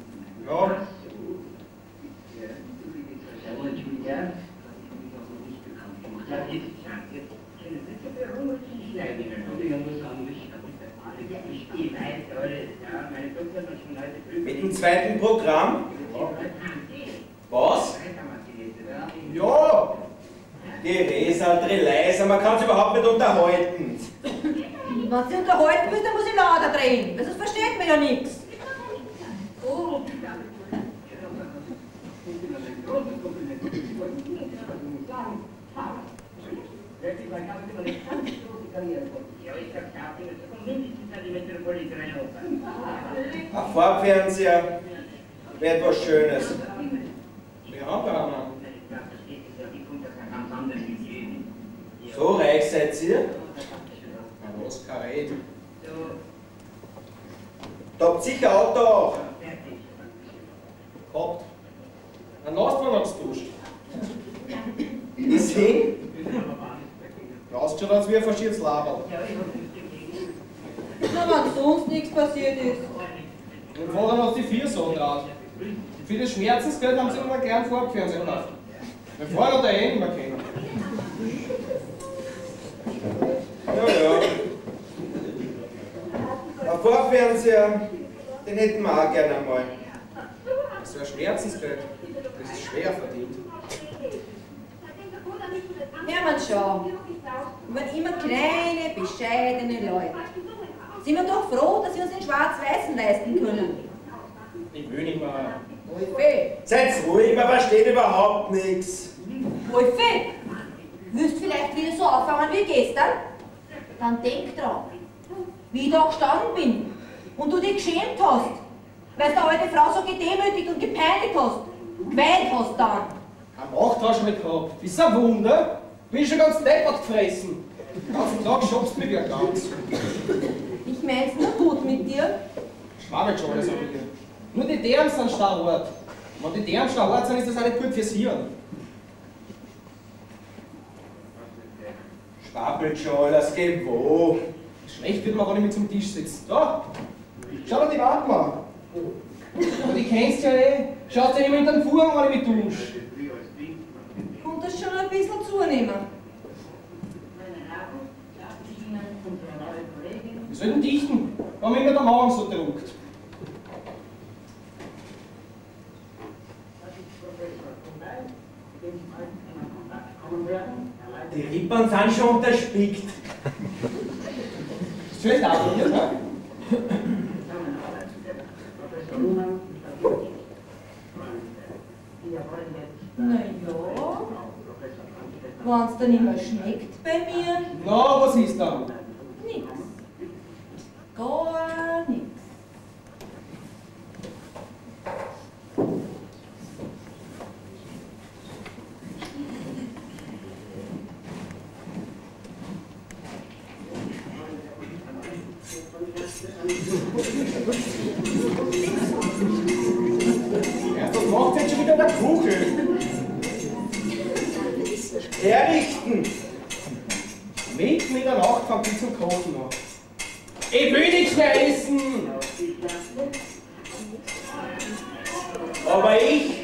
Ja.
Was?
Ja!
Theresa, dreh leiser, man kann sich überhaupt nicht unterhalten.
Wenn Sie unterhalten müssen, dann muss ich lauter drehen, weil sonst versteht man ja nichts. Oh.
Ein Farbfernseher wäre etwas Schönes.
Wir haben da einen.
So reich seid ihr?
Na was, kein Reden.
Da habt sicher Auto auch.
Gehabt. Ein Lastwagen hat's duscht.
Ist hin?
Schaust schon aus wie ein verschiertes Laberl.
Na, wenn sonst nichts passiert ist.
Und vorher noch die vier so drauf. Für das Schmerzensgeld haben sie immer gern Farbfernseher gekauft. Wir fahren da eh nicht mehr kennen.
Ja, ja. Ein Farbfernseher, den hätten wir auch gerne einmal.
So ein Schmerzensgeld, das ist schwer verdient.
Ja, man schau. Wir waren immer kleine, bescheidene Leute. Sind wir doch froh, dass wir uns den Schwarz-Weißen leisten können.
Ich will nicht mehr.
Wolfi!
Seid ruhig, man versteht überhaupt nichts.
Wolfi! Willst du vielleicht wieder so auffangen wie gestern? Dann denk dran, wie ich da gestanden bin und du dich geschämt hast, weil du eine alte Frau so gedemütigt und gepeinigt hast. Geweint hast dann.
Eine Nacht hast du mich gehabt. Das ist ein Wunder. Bin ich schon ganz deppert gefressen. Den ganzen Tag schubst du mich wie ein Ganz.
Ich mein's nur gut mit dir.
Schwammelt schon alles an mir. Nur die Därmen sind starrhart. Wenn die Därmen starrhart sind, ist das auch nicht gut fürs Hirn.
Schwabbelt schon alles, geh wo.
Schlecht wird man, wenn ich mit zum Tisch sitze. Da! Schau dir die Wand mal. Aber die kennst du ja eh. Schaust dir immer in den Fuhren, wenn ich mich dusche.
Kommt das schon ein bisschen zunehmen?
Wir sollten dichten, wenn mir immer der Magen so druckt.
Die Rippern sind schon unterspickt.
Das ist vielleicht auch hier, ne?
Na ja, wenn es dann immer schmeckt bei mir,
Na, was ist dann?
nix. Gar nix.
Erst was macht jetzt schon wieder der Kuchen?
Herrichten!
Mitten in der Nacht fängt die zum Kochen an. Ich will nichts mehr essen!
Aber ich.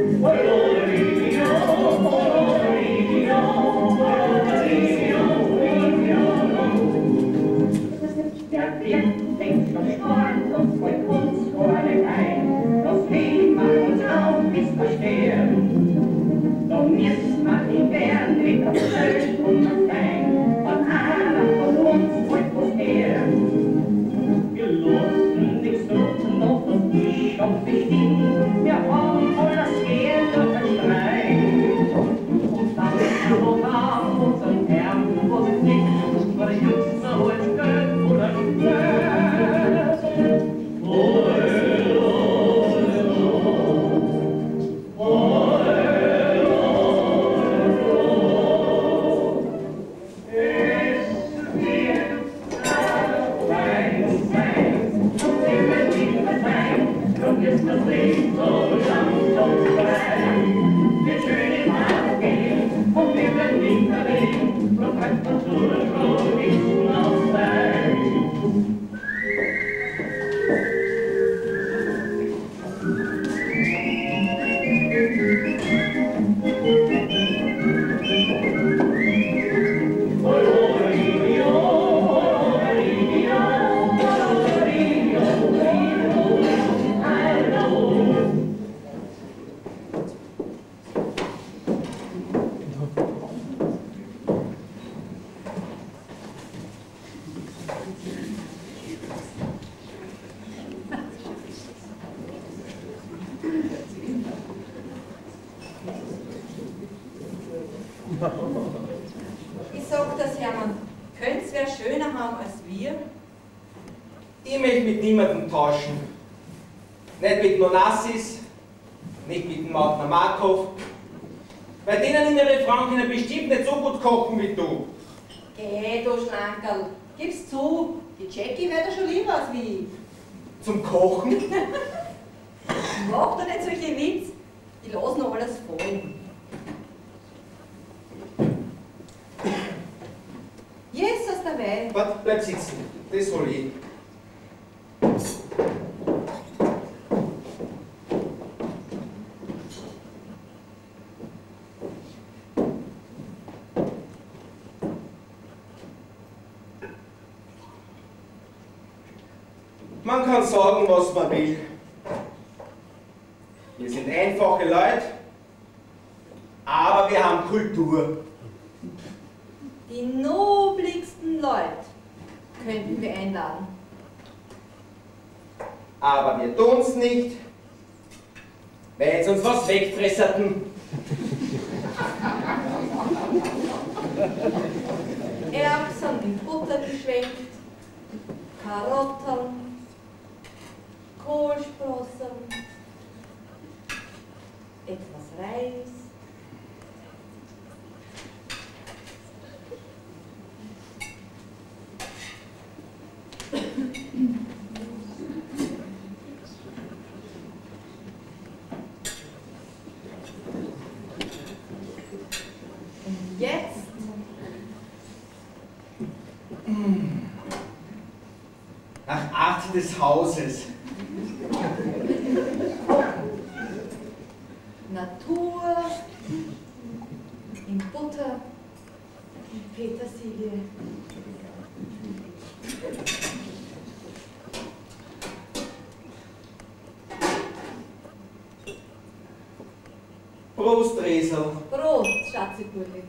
Oh,
sagt das Hermann, könnt's wer schöner haben als wir?
Ich möchte mit niemandem tauschen. Nicht mit Monassis, nicht mit dem Mautner Markov. Bei denen in ihre Frauen können bestimmt nicht so gut kochen wie du.
Geh, du Schlankerl, gib's zu, die Jackie wäre da schon lieber als wie ich.
Zum Kochen?
Mach doch nicht solche Witz, die lassen noch alles fallen. Jesus dabei.
Warte, bleib sitzen, das hol ich. Man kann sagen, was man will. Wir sind einfache Leute, aber wir haben Kultur.
Die nobligsten Leute könnten wir einladen.
Aber wir tun's nicht, weil sie uns was wegfresserten.
Erbsen in Butter geschwenkt, Karotten, Kohlsprossen, etwas Reis. Und jetzt
nach Art des Hauses.
Natur, in Butter, in Petersilie.
Prost, Resel.
Prost, Schatziburli.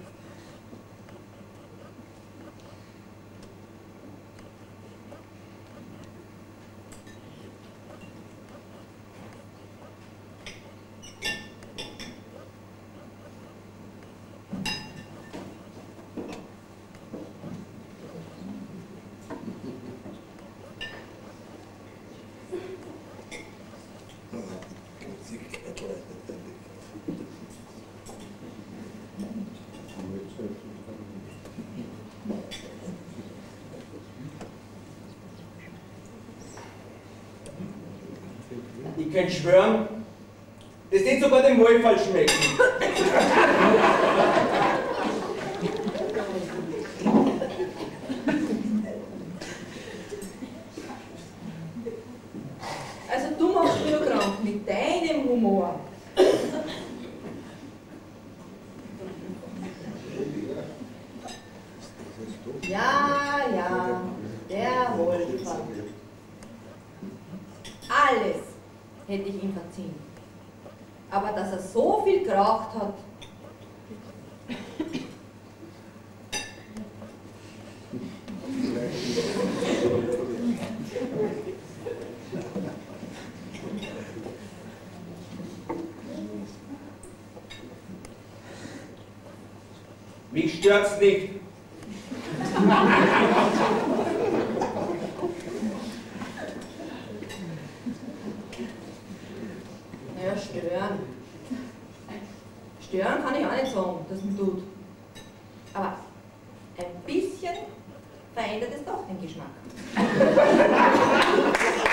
Ich kann schwören, das wird sogar dem Wohlfall schmecken.
Also du machst mich nur krank mit deinem Humor. Ja, ja, der Wohlfall. Alles hätte ich ihm verziehen. Aber dass er so viel geraucht hat,
mich stört's nicht.
naja, stören. Stören kann ich auch nicht sagen, dass man tut. Aber ein bisschen verändert es doch den Geschmack.